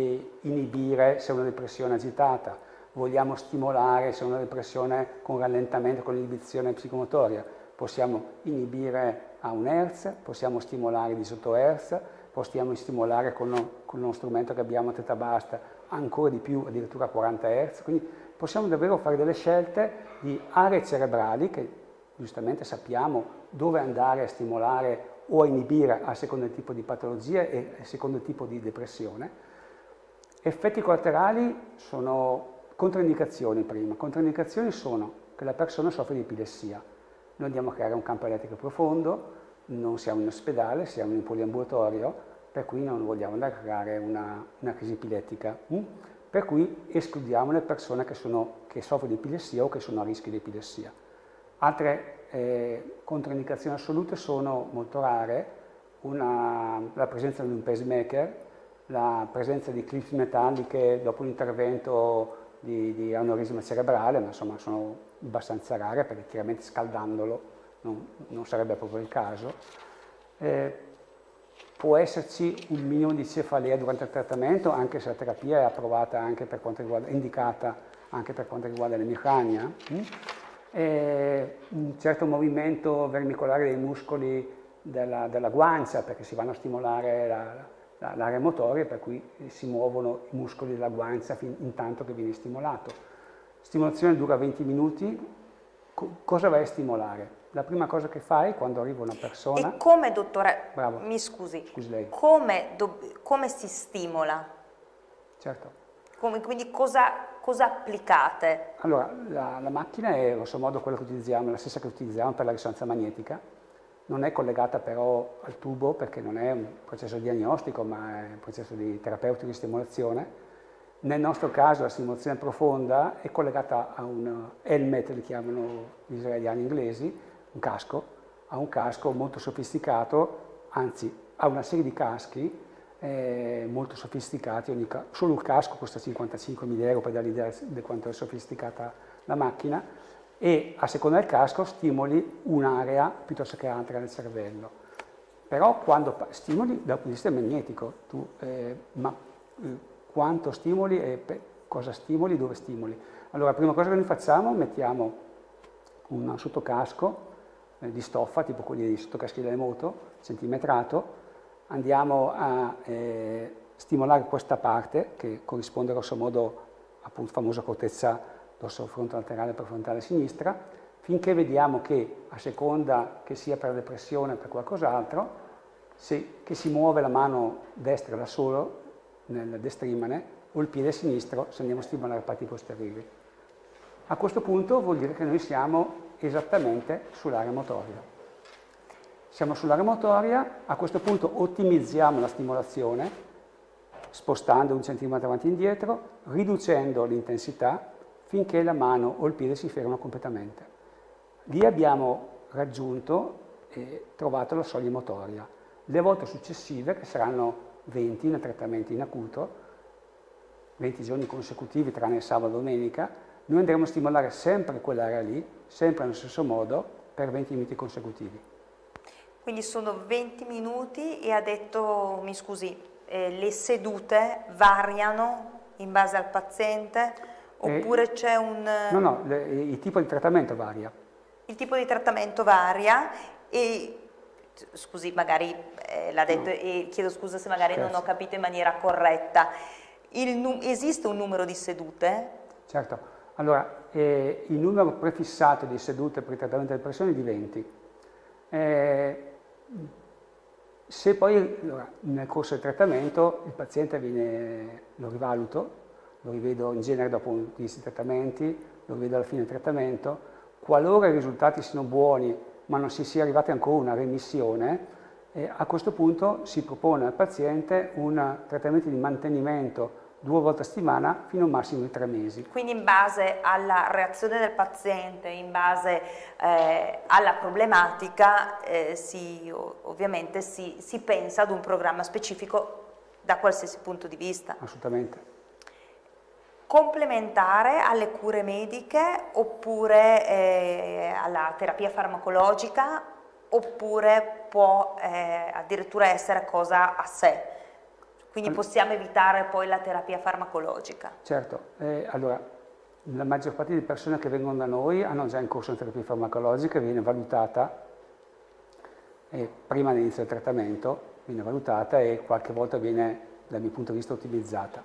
inibire se è una depressione agitata, vogliamo stimolare se è una depressione con rallentamento, con inibizione psicomotoria, possiamo inibire a 1 Hz, possiamo stimolare 18 Hz, possiamo stimolare con uno strumento che abbiamo a teta basta ancora di più, addirittura a 40 Hz, quindi possiamo davvero fare delle scelte di aree cerebrali che giustamente sappiamo dove andare a stimolare o a inibire a seconda del tipo di patologia e a seconda del tipo di depressione. Effetti collaterali sono controindicazioni prima. Controindicazioni sono che la persona soffre di epilessia. Noi andiamo a creare un campo elettrico profondo, non siamo in ospedale, siamo in poliambulatorio, per cui non vogliamo andare a creare una crisi epilettica. Per cui escludiamo le persone che soffrono di epilessia o che sono a rischio di epilessia. Altre controindicazioni assolute sono molto rare, la presenza di un pacemaker, la presenza di clips metalliche dopo un intervento di aneurisma cerebrale, ma insomma sono abbastanza rare perché chiaramente scaldandolo non sarebbe proprio il caso. Può esserci un minimo di cefalea durante il trattamento, anche se la terapia è approvata anche per quanto riguarda, indicata anche per quanto riguarda l'emicrania. Un certo movimento vermicolare dei muscoli della guancia, perché si vanno a stimolare l'area motoria, per cui si muovono i muscoli della guancia intanto che viene stimolato. Stimolazione dura 20 minuti. Cosa vai a stimolare? La prima cosa che fai quando arriva una persona... E come, dottore, Bravo. mi scusi lei. Come si stimola? Certo. Quindi cosa applicate? Allora, la macchina è grosso modo quella che utilizziamo, la stessa che utilizziamo per la risonanza magnetica. Non è collegata però al tubo perché non è un processo diagnostico, ma è un processo di terapeutica di stimolazione. Nel nostro caso la stimolazione profonda è collegata a un helmet, li chiamano gli israeliani inglesi, ha un casco molto sofisticato, anzi ha una serie di caschi molto sofisticati, solo il casco costa 55.000 euro per dare l'idea di quanto è sofisticata la macchina, e a seconda del casco stimoli un'area piuttosto che altra del cervello. Però quando stimoli dal punto di vista magnetico, quanto stimoli e cosa stimoli, dove stimoli. Allora, la prima cosa che noi facciamo, mettiamo un sottocasco di stoffa, tipo quelli dei sottocaschi delle moto, centimetrato, andiamo a stimolare questa parte, che corrisponde grosso modo appunto famosa corteccia dorsofrontolaterale e prefrontale sinistra, finché vediamo che, a seconda che sia per depressione o per qualcos'altro, che si muove la mano destra da solo, nel destrimane, o il piede sinistro se andiamo a stimolare le parti posteriori. A questo punto vuol dire che noi siamo esattamente sull'area motoria. Siamo sull'area motoria, a questo punto ottimizziamo la stimolazione, spostando 1 centimetro avanti e indietro, riducendo l'intensità finché la mano o il piede si fermano completamente. Lì abbiamo raggiunto e trovato la soglia motoria. Le volte successive, che saranno 20 nel trattamento in acuto, 20 giorni consecutivi tranne il sabato e domenica, noi andremo a stimolare sempre quell'area lì, sempre nello stesso modo, per 20 minuti consecutivi. Quindi sono 20 minuti e ha detto, mi scusi, le sedute variano in base al paziente oppure c'è un... No, il tipo di trattamento varia. Il tipo di trattamento varia e... Scusi, magari l'ha detto e chiedo scusa se magari non ho capito in maniera corretta. Esiste un numero di sedute? Certo, allora il numero prefissato di sedute per il trattamento delle depressione è di 20. Se poi nel corso del trattamento il paziente lo rivaluto, lo rivedo in genere dopo questi trattamenti, lo rivedo alla fine del trattamento, qualora i risultati siano buoni ma non si sia arrivati ancora a una remissione, a questo punto si propone al paziente un trattamento di mantenimento 2 volte a settimana fino a un massimo di 3 mesi. Quindi in base alla reazione del paziente, in base alla problematica, ovviamente si pensa ad un programma specifico da qualsiasi punto di vista. Assolutamente. Complementare alle cure mediche oppure alla terapia farmacologica oppure può addirittura essere cosa a sé, quindi possiamo evitare poi la terapia farmacologica. Certo, allora la maggior parte delle persone che vengono da noi hanno già in corso una terapia farmacologica, viene valutata prima dell'inizio del trattamento, viene valutata e qualche volta viene dal mio punto di vista ottimizzata.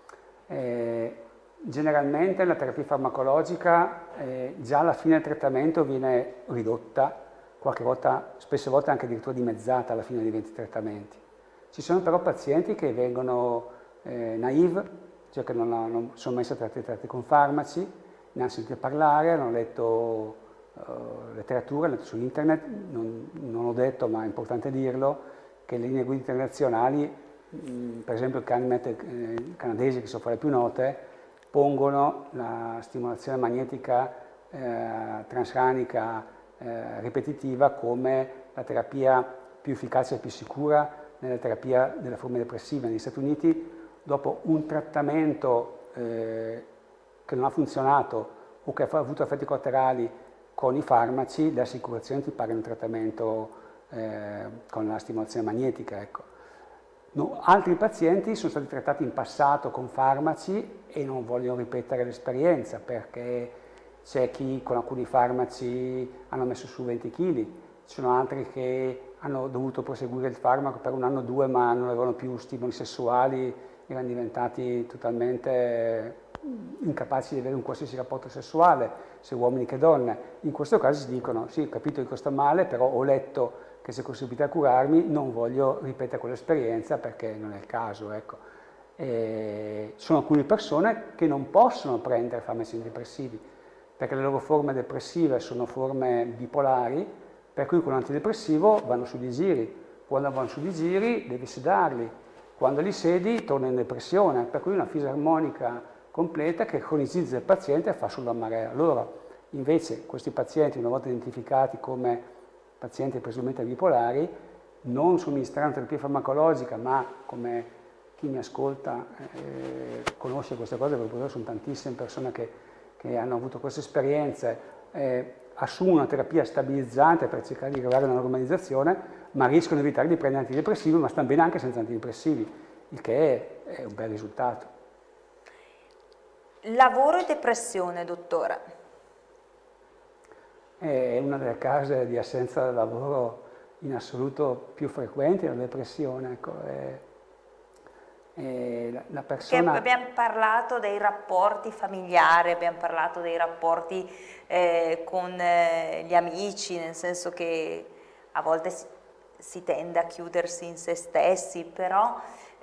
Generalmente la terapia farmacologica già alla fine del trattamento viene ridotta qualche volta, spesse volte anche addirittura dimezzata alla fine dei 20 trattamenti. Ci sono però pazienti che vengono naive, cioè che non sono mai stati trattati con farmaci, ne hanno sentito parlare, hanno letto letteratura, hanno letto su internet, non ho detto, ma è importante dirlo, che le linee guida internazionali, per esempio il CANMET canadese, che sono fra le più note, pongono la stimolazione magnetica transcranica ripetitiva come la terapia più efficace e più sicura nella terapia delle forme depressive. Negli Stati Uniti, dopo un trattamento che non ha funzionato o che ha avuto effetti collaterali con i farmaci, le assicurazioni ti pagano il trattamento con la stimolazione magnetica. Ecco. No, altri pazienti sono stati trattati in passato con farmaci e non vogliono ripetere l'esperienza perché c'è chi con alcuni farmaci hanno messo su 20 kg, ci sono altri che hanno dovuto proseguire il farmaco per 1 anno o 2 ma non avevano più stimoli sessuali, erano diventati totalmente incapaci di avere un qualsiasi rapporto sessuale, sia uomini che donne. In questo caso si dicono, sì, ho capito che sto male, però ho letto che se possibilità a curarmi, non voglio ripetere quell'esperienza perché non è il caso. Ecco. Sono alcune persone che non possono prendere farmaci antidepressivi perché le loro forme depressive sono forme bipolari, per cui con l'antidepressivo vanno su di giri. Quando vanno su di giri devi sedarli, quando li sedi tornano in depressione, per cui una fisarmonica completa che cronicizza il paziente e fa sulla marea loro. Invece questi pazienti, una volta identificati come pazienti presumibilmente bipolari, non somministrando terapia farmacologica, ma come chi mi ascolta conosce queste cose, perché sono tantissime persone che hanno avuto queste esperienze, assumono una terapia stabilizzante per cercare di arrivare a una normalizzazione, ma rischiano di evitare di prendere antidepressivi, ma stanno bene anche senza antidepressivi, il che è un bel risultato. Lavoro e depressione, dottore? È una delle cause di assenza da lavoro in assoluto più frequenti, la depressione. Ecco, la persona... Che abbiamo parlato dei rapporti familiari, abbiamo parlato dei rapporti con gli amici, nel senso che a volte si tende a chiudersi in se stessi, però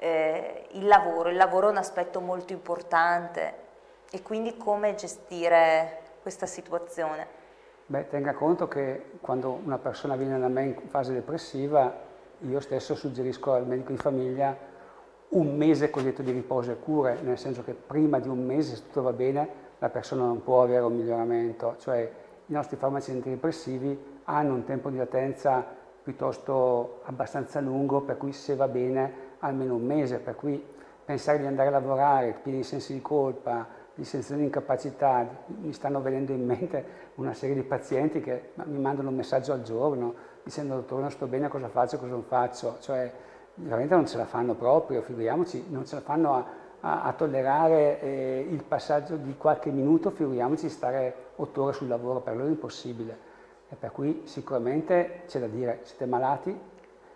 il lavoro è un aspetto molto importante e quindi come gestire questa situazione? Beh, tenga conto che quando una persona viene da me in fase depressiva, io stesso suggerisco al medico di famiglia un mese cosiddetto di riposo e cure, nel senso che prima di un mese, se tutto va bene, la persona non può avere un miglioramento. Cioè i nostri farmaci antidepressivi hanno un tempo di latenza piuttosto abbastanza lungo, per cui se va bene almeno un mese, per cui pensare di andare a lavorare pieni di sensi di colpa, di sensazioni di incapacità, mi stanno venendo in mente una serie di pazienti che mi mandano un messaggio al giorno dicendo dottore non sto bene, cosa faccio, cosa non faccio, cioè veramente non ce la fanno proprio, figuriamoci, non ce la fanno a tollerare il passaggio di qualche minuto, figuriamoci stare 8 ore sul lavoro, per loro è impossibile. E per cui sicuramente c'è da dire, siete malati,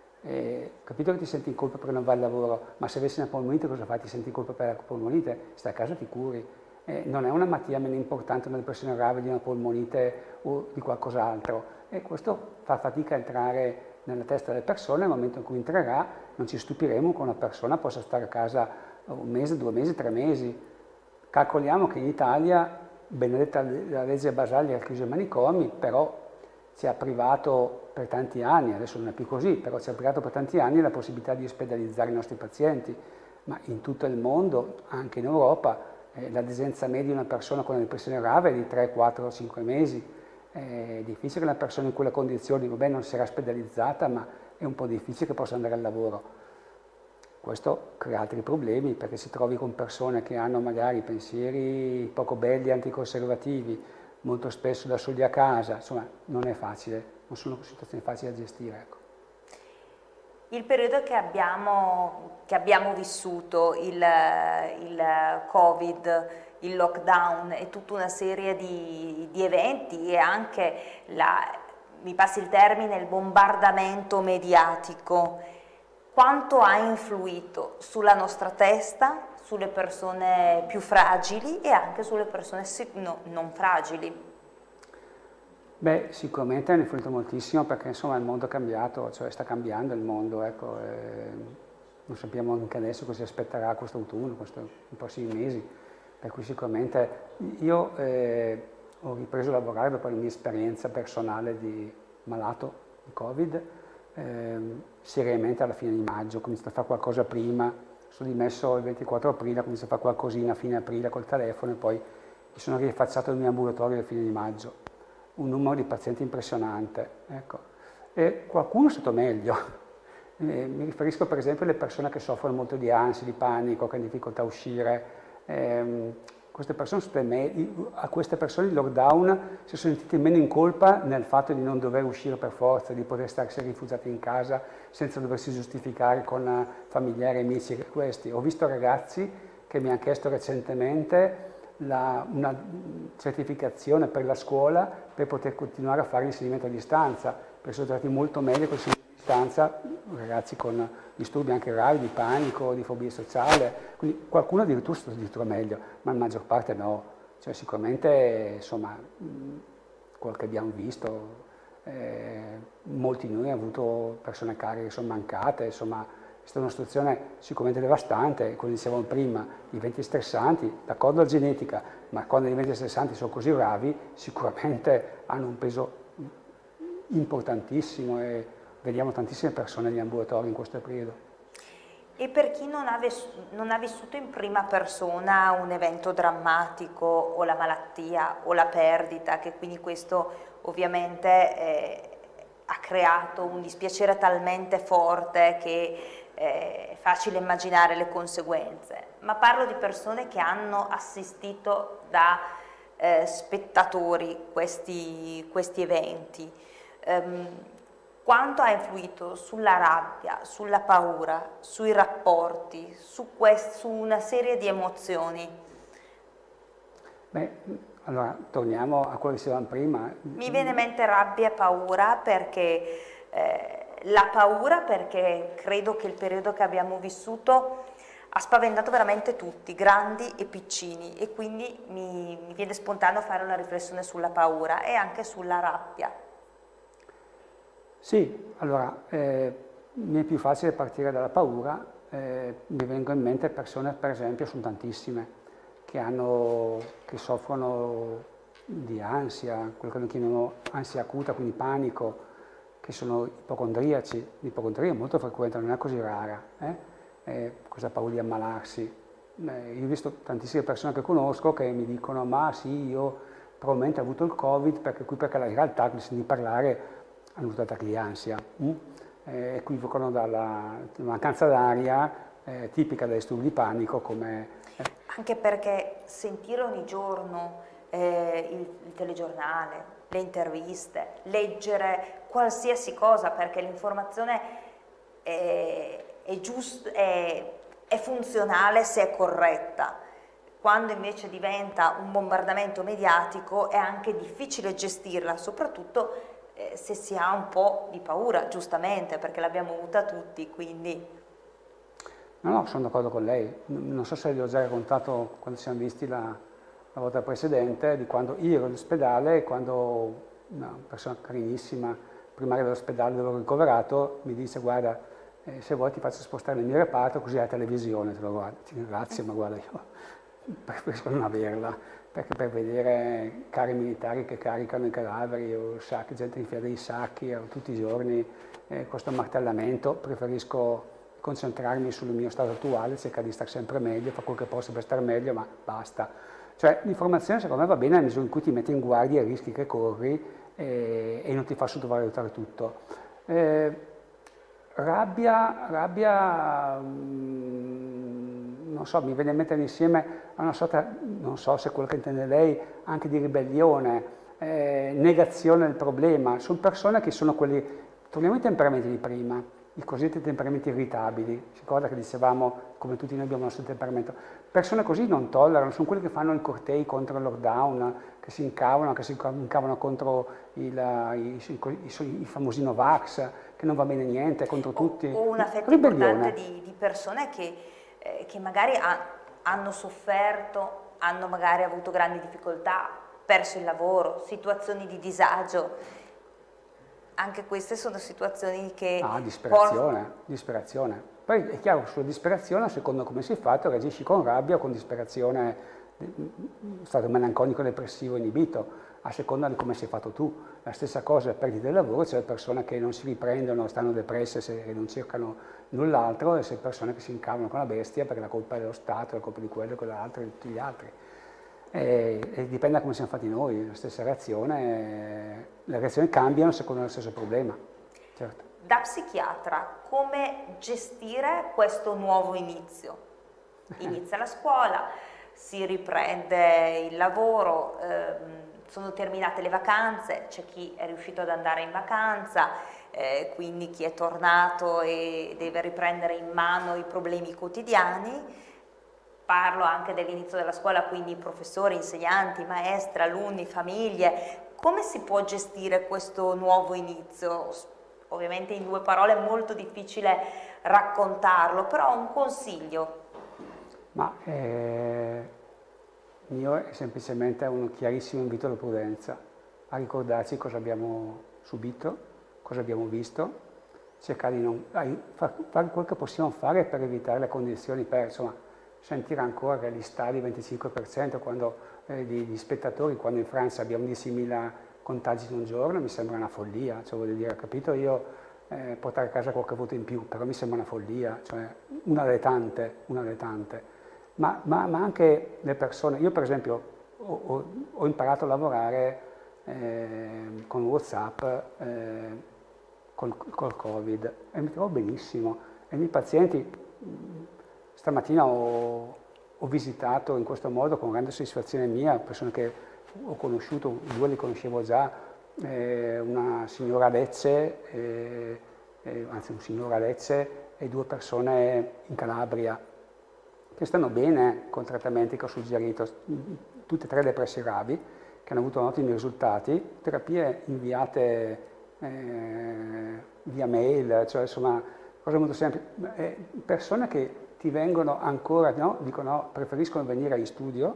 capito che ti senti in colpa perché non vai al lavoro, ma se avessi una polmonite cosa fai? Ti senti in colpa per la polmonite? Stai a casa ti curi. Non è una malattia meno importante una depressione grave di una polmonite o di qualcos'altro. E questo fa fatica a entrare nella testa delle persone. Nel momento in cui entrerà non ci stupiremo che una persona possa stare a casa 1 mese, 2 mesi, 3 mesi. Calcoliamo che in Italia, benedetta la legge Basaglia che ha chiuso i manicomi, però ci ha privato per tanti anni, adesso non è più così, però ci ha privato per tanti anni la possibilità di ospedalizzare i nostri pazienti, ma in tutto il mondo, anche in Europa, la degenza media di una persona con una depressione grave è di 3, 4, 5 mesi. È difficile che una persona in quelle condizioni, vabbè, non sarà ospedalizzata, ma è un po' difficile che possa andare al lavoro. Questo crea altri problemi perché si trovi con persone che hanno magari pensieri poco belli, anticonservativi, molto spesso da soli a casa, insomma non è facile, non sono situazioni facili da gestire. Ecco. Il periodo che abbiamo vissuto, il Covid, il lockdown e tutta una serie di eventi e anche, mi passi il termine, il bombardamento mediatico, quanto ha influito sulla nostra testa, sulle persone più fragili e anche sulle persone non fragili? Beh, sicuramente hanno influito moltissimo perché insomma il mondo è cambiato, cioè sta cambiando il mondo, ecco, non sappiamo anche adesso cosa aspetterà questo autunno, i prossimi mesi, per cui sicuramente io ho ripreso a lavorare dopo la mia esperienza personale di malato di Covid, seriamente alla fine di maggio, ho cominciato a fare qualcosa prima, sono dimesso il 24 aprile, ho cominciato a fare qualcosina a fine aprile col telefono e poi mi sono riaffacciato nel mio ambulatorio alla fine di maggio. Un numero di pazienti impressionante, ecco. E qualcuno è stato meglio. Mi riferisco per esempio alle persone che soffrono molto di ansia, di panico, che hanno difficoltà a uscire. Queste persone a queste persone il lockdown si sono sentite meno in colpa nel fatto di non dover uscire per forza, di poter starsi rifugiati in casa senza doversi giustificare con familiari e amici. Questi. Ho visto ragazzi che mi hanno chiesto recentemente una certificazione per la scuola per poter continuare a fare l'insegnamento a distanza, perché sono stati molto meglio con l'insegnamento a distanza, ragazzi con disturbi anche gravi di panico, di fobia sociale, quindi qualcuno addirittura è stato addirittura meglio, ma la maggior parte no, cioè sicuramente insomma quello che abbiamo visto, molti di noi hanno avuto persone care che sono mancate, insomma è stata una situazione sicuramente devastante, come dicevamo prima, gli eventi stressanti, d'accordo la genetica, ma quando gli eventi stressanti sono così gravi, sicuramente hanno un peso importantissimo e vediamo tantissime persone negli ambulatori in questo periodo. E per chi non ha vissuto in prima persona un evento drammatico o la malattia o la perdita, che quindi questo ovviamente ha creato un dispiacere talmente forte che è facile immaginare le conseguenze, ma parlo di persone che hanno assistito da spettatori questi eventi. Quanto ha influito sulla rabbia, sulla paura, sui rapporti, su una serie di emozioni? Beh, allora torniamo a quello che dicevamo prima. Mi viene in mente rabbia e paura perché la paura perché credo che il periodo che abbiamo vissuto ha spaventato veramente tutti, grandi e piccini, e quindi mi viene spontaneo fare una riflessione sulla paura e anche sulla rabbia. Sì, allora mi è più facile partire dalla paura, mi vengono in mente persone, per esempio, sono tantissime, che soffrono di ansia, quello che noi chiamiamo ansia acuta, quindi panico, che sono ipocondriaci. L'ipocondria è molto frequente, non è così rara, questa paura di ammalarsi. Io ho visto tantissime persone che conosco che mi dicono ma sì, io probabilmente ho avuto il Covid perché in realtà mi senti parlare hanno avuto attacchi di ansia, equivocano dalla mancanza d'aria tipica dei disturbi di panico come... Anche perché sentire ogni giorno il telegiornale, le interviste, leggere qualsiasi cosa, perché l'informazione è funzionale se è corretta. Quando invece diventa un bombardamento mediatico è anche difficile gestirla, soprattutto se si ha un po' di paura, giustamente, perché l'abbiamo avuta tutti, quindi... No, sono d'accordo con lei. Non so se le ho già raccontato quando ci siamo visti la volta precedente, di quando io ero all'ospedale e quando una persona carinissima, primaria dell'ospedale dove ero ricoverato, mi dice guarda, se vuoi ti faccio spostare nel mio reparto così hai la televisione. Ti ringrazio, ma guarda, io preferisco non averla, perché per vedere cari militari che caricano i cadaveri o sacchi, gente infila dei sacchi tutti i giorni, questo martellamento, preferisco concentrarmi sul mio stato attuale, cercare di stare sempre meglio, fare quel che posso per stare meglio, ma basta. Cioè l'informazione secondo me va bene nel misura in cui ti mette in guardia i rischi che corri e non ti fa sottovalutare tutto. Rabbia, non so, mi viene a mettere insieme a una sorta, non so se quello che intende lei, anche di ribellione, negazione del problema. Sono persone che sono quelli, torniamo ai temperamenti di prima, i cosiddetti temperamenti irritabili, si ricorda che dicevamo come tutti noi abbiamo il nostro temperamento. Persone così non tollerano, sono quelli che fanno i cortei contro il lockdown, che si incavano contro i famosi Novax, che non va bene niente, contro tutti. O una fetta importante di persone che magari hanno sofferto, hanno magari avuto grandi difficoltà perso il lavoro, situazioni di disagio. Anche queste sono situazioni che... disperazione. Poi è chiaro, sulla disperazione, secondo come sei fatto, reagisci con rabbia o con disperazione, stato melanconico, depressivo, inibito, a seconda di come sei fatto tu. La stessa cosa, perdi del lavoro, c'è persone che non si riprendono, stanno depresse e non cercano null'altro, e c'è persone che si incavano con la bestia perché la colpa è dello Stato, la colpa di quello, quell'altro e di tutti gli altri. E dipende da come siamo fatti noi, la stessa reazione, le reazioni cambiano secondo lo stesso problema. Certo. Da psichiatra, come gestire questo nuovo inizio? Inizia la scuola, si riprende il lavoro, sono terminate le vacanze, c'è chi è riuscito ad andare in vacanza, quindi chi è tornato e deve riprendere in mano i problemi quotidiani. Parlo anche dell'inizio della scuola, quindi professori, insegnanti, maestri, alunni, famiglie. Come si può gestire questo nuovo inizio? Ovviamente in 2 parole è molto difficile raccontarlo, però un consiglio. Ma mio è semplicemente un chiarissimo invito alla prudenza, a ricordarci cosa abbiamo subito, cosa abbiamo visto, cercare di non fare quel che possiamo fare per evitare le condizioni, per insomma, sentire ancora che gli stadi 25% di spettatori, quando in Francia abbiamo 10.000 contagi in un giorno, mi sembra una follia, cioè voglio dire, capito io portare a casa qualche voto in più, però mi sembra una follia, cioè una delle tante. Ma anche le persone, io per esempio ho imparato a lavorare con WhatsApp col Covid e mi trovo benissimo, e i miei pazienti... Stamattina ho visitato in questo modo, con grande soddisfazione mia, persone che ho conosciuto, 2 li conoscevo già, una signora a Lecce, anzi un signore a Lecce e 2 persone in Calabria, che stanno bene con trattamenti che ho suggerito, tutte e 3 depressi gravi, che hanno avuto ottimi risultati, terapie inviate via mail, cioè insomma cose molto semplici, persone che ti vengono ancora, no? Dicono no, preferiscono venire in studio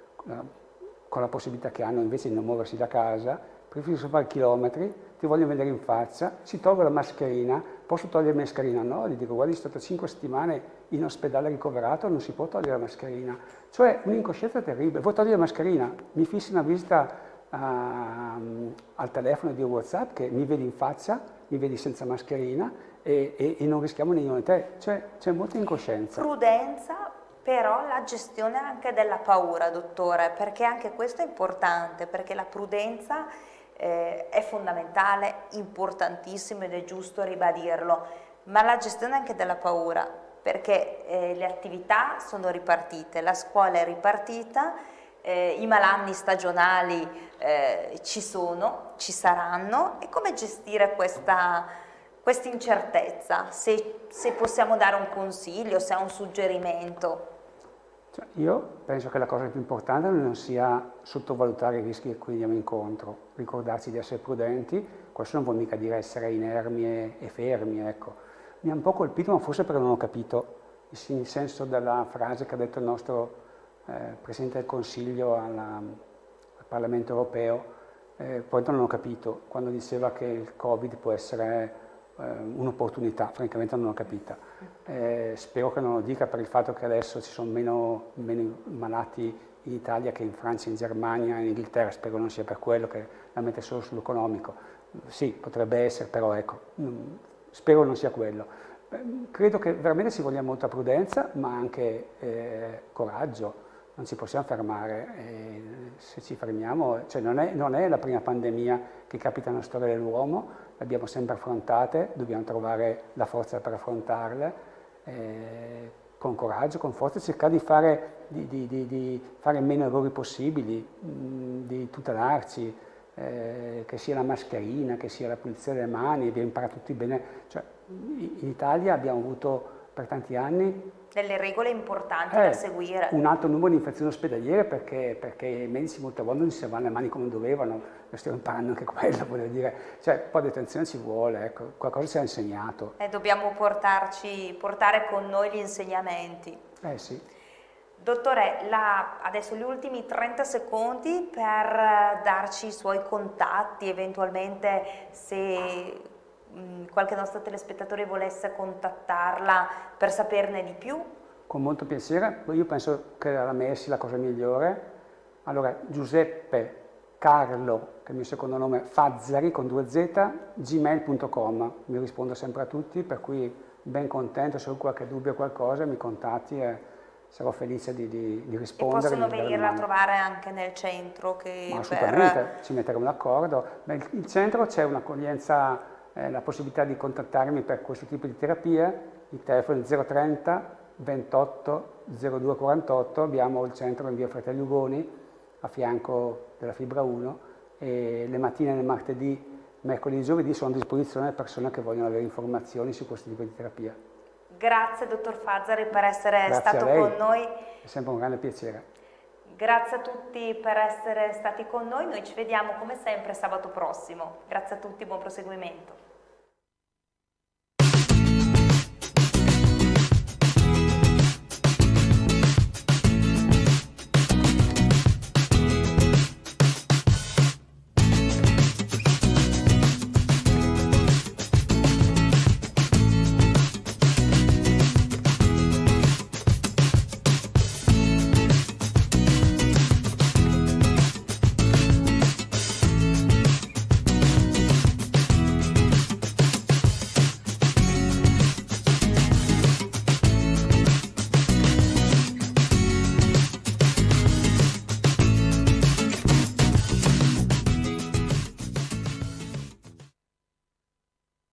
con la possibilità che hanno invece di non muoversi da casa, preferiscono fare chilometri, ti vogliono vedere in faccia, si tolgo la mascherina, posso togliere la mascherina? No, gli dico guardi, sono stato 5 settimane in ospedale ricoverato, non si può togliere la mascherina, cioè un'incoscienza terribile, vuoi togliere la mascherina? Mi fissi una visita al telefono di WhatsApp che mi vedi in faccia, mi vedi senza mascherina, e non rischiamo né io né te, cioè c'è molta incoscienza. Prudenza, però la gestione anche della paura, dottore, perché anche questo è importante, perché la prudenza è fondamentale, importantissimo ed è giusto ribadirlo, ma la gestione anche della paura, perché le attività sono ripartite, la scuola è ripartita, i malanni stagionali ci sono, ci saranno, e come gestire questa incertezza, se possiamo dare un consiglio, se ha un suggerimento. Cioè, io penso che la cosa più importante non sia sottovalutare i rischi a cui andiamo incontro, ricordarci di essere prudenti, questo non vuol mica dire essere inermi e fermi, ecco. Mi ha un po' colpito, ma forse perché non ho capito il senso della frase che ha detto il nostro Presidente del Consiglio al Parlamento Europeo, poi non ho capito, quando diceva che il Covid può essere un'opportunità, francamente non l'ho capita. Spero che non lo dica per il fatto che adesso ci sono meno malati in Italia che in Francia, in Germania, in Inghilterra, spero non sia per quello che la mette solo sull'economico. Sì, potrebbe essere, però ecco, spero non sia quello. Credo che veramente ci voglia molta prudenza, ma anche coraggio. Non ci possiamo fermare, se ci fermiamo, cioè non è la prima pandemia che capita nella storia dell'uomo, le abbiamo sempre affrontate, dobbiamo trovare la forza per affrontarle, con coraggio, con forza, cercare di fare meno errori possibili, di tutelarci, che sia la mascherina, che sia la pulizia delle mani, abbiamo imparato tutti bene, cioè, in Italia abbiamo avuto per tanti anni delle regole importanti da seguire. Un alto numero di infezioni ospedaliere perché i medici molte volte non si lavano le mani come dovevano, lo stiamo imparando anche quello, voglio dire, cioè un po' di attenzione ci vuole, ecco, qualcosa ci ha insegnato. Dobbiamo portare con noi gli insegnamenti. Sì. Dottore, adesso gli ultimi 30 secondi per darci i suoi contatti, eventualmente se qualche nostro telespettatore volesse contattarla per saperne di più. Con molto piacere, io penso che la mail sia la cosa migliore. Allora, Giuseppe Carlo, che è il mio secondo nome, Fazzari con 2Z, gmail.com, mi rispondo sempre a tutti, per cui ben contento, se ho qualche dubbio o qualcosa mi contatti e sarò felice di rispondere. E possono venire a trovare anche nel centro? Ma assolutamente, ci metteremo d'accordo. Il centro c'è un'accoglienza, la possibilità di contattarmi per questo tipo di terapie, il telefono è 030 28 02 48, abbiamo il centro in via Fratelli Ugoni, a fianco della Fibra 1, e le mattine del martedì, mercoledì e giovedì sono a disposizione delle persone che vogliono avere informazioni su questo tipo di terapia. Grazie dottor Fazzari per essere stato con noi. È sempre un grande piacere. Grazie a tutti per essere stati con noi ci vediamo come sempre sabato prossimo. Grazie a tutti, buon proseguimento.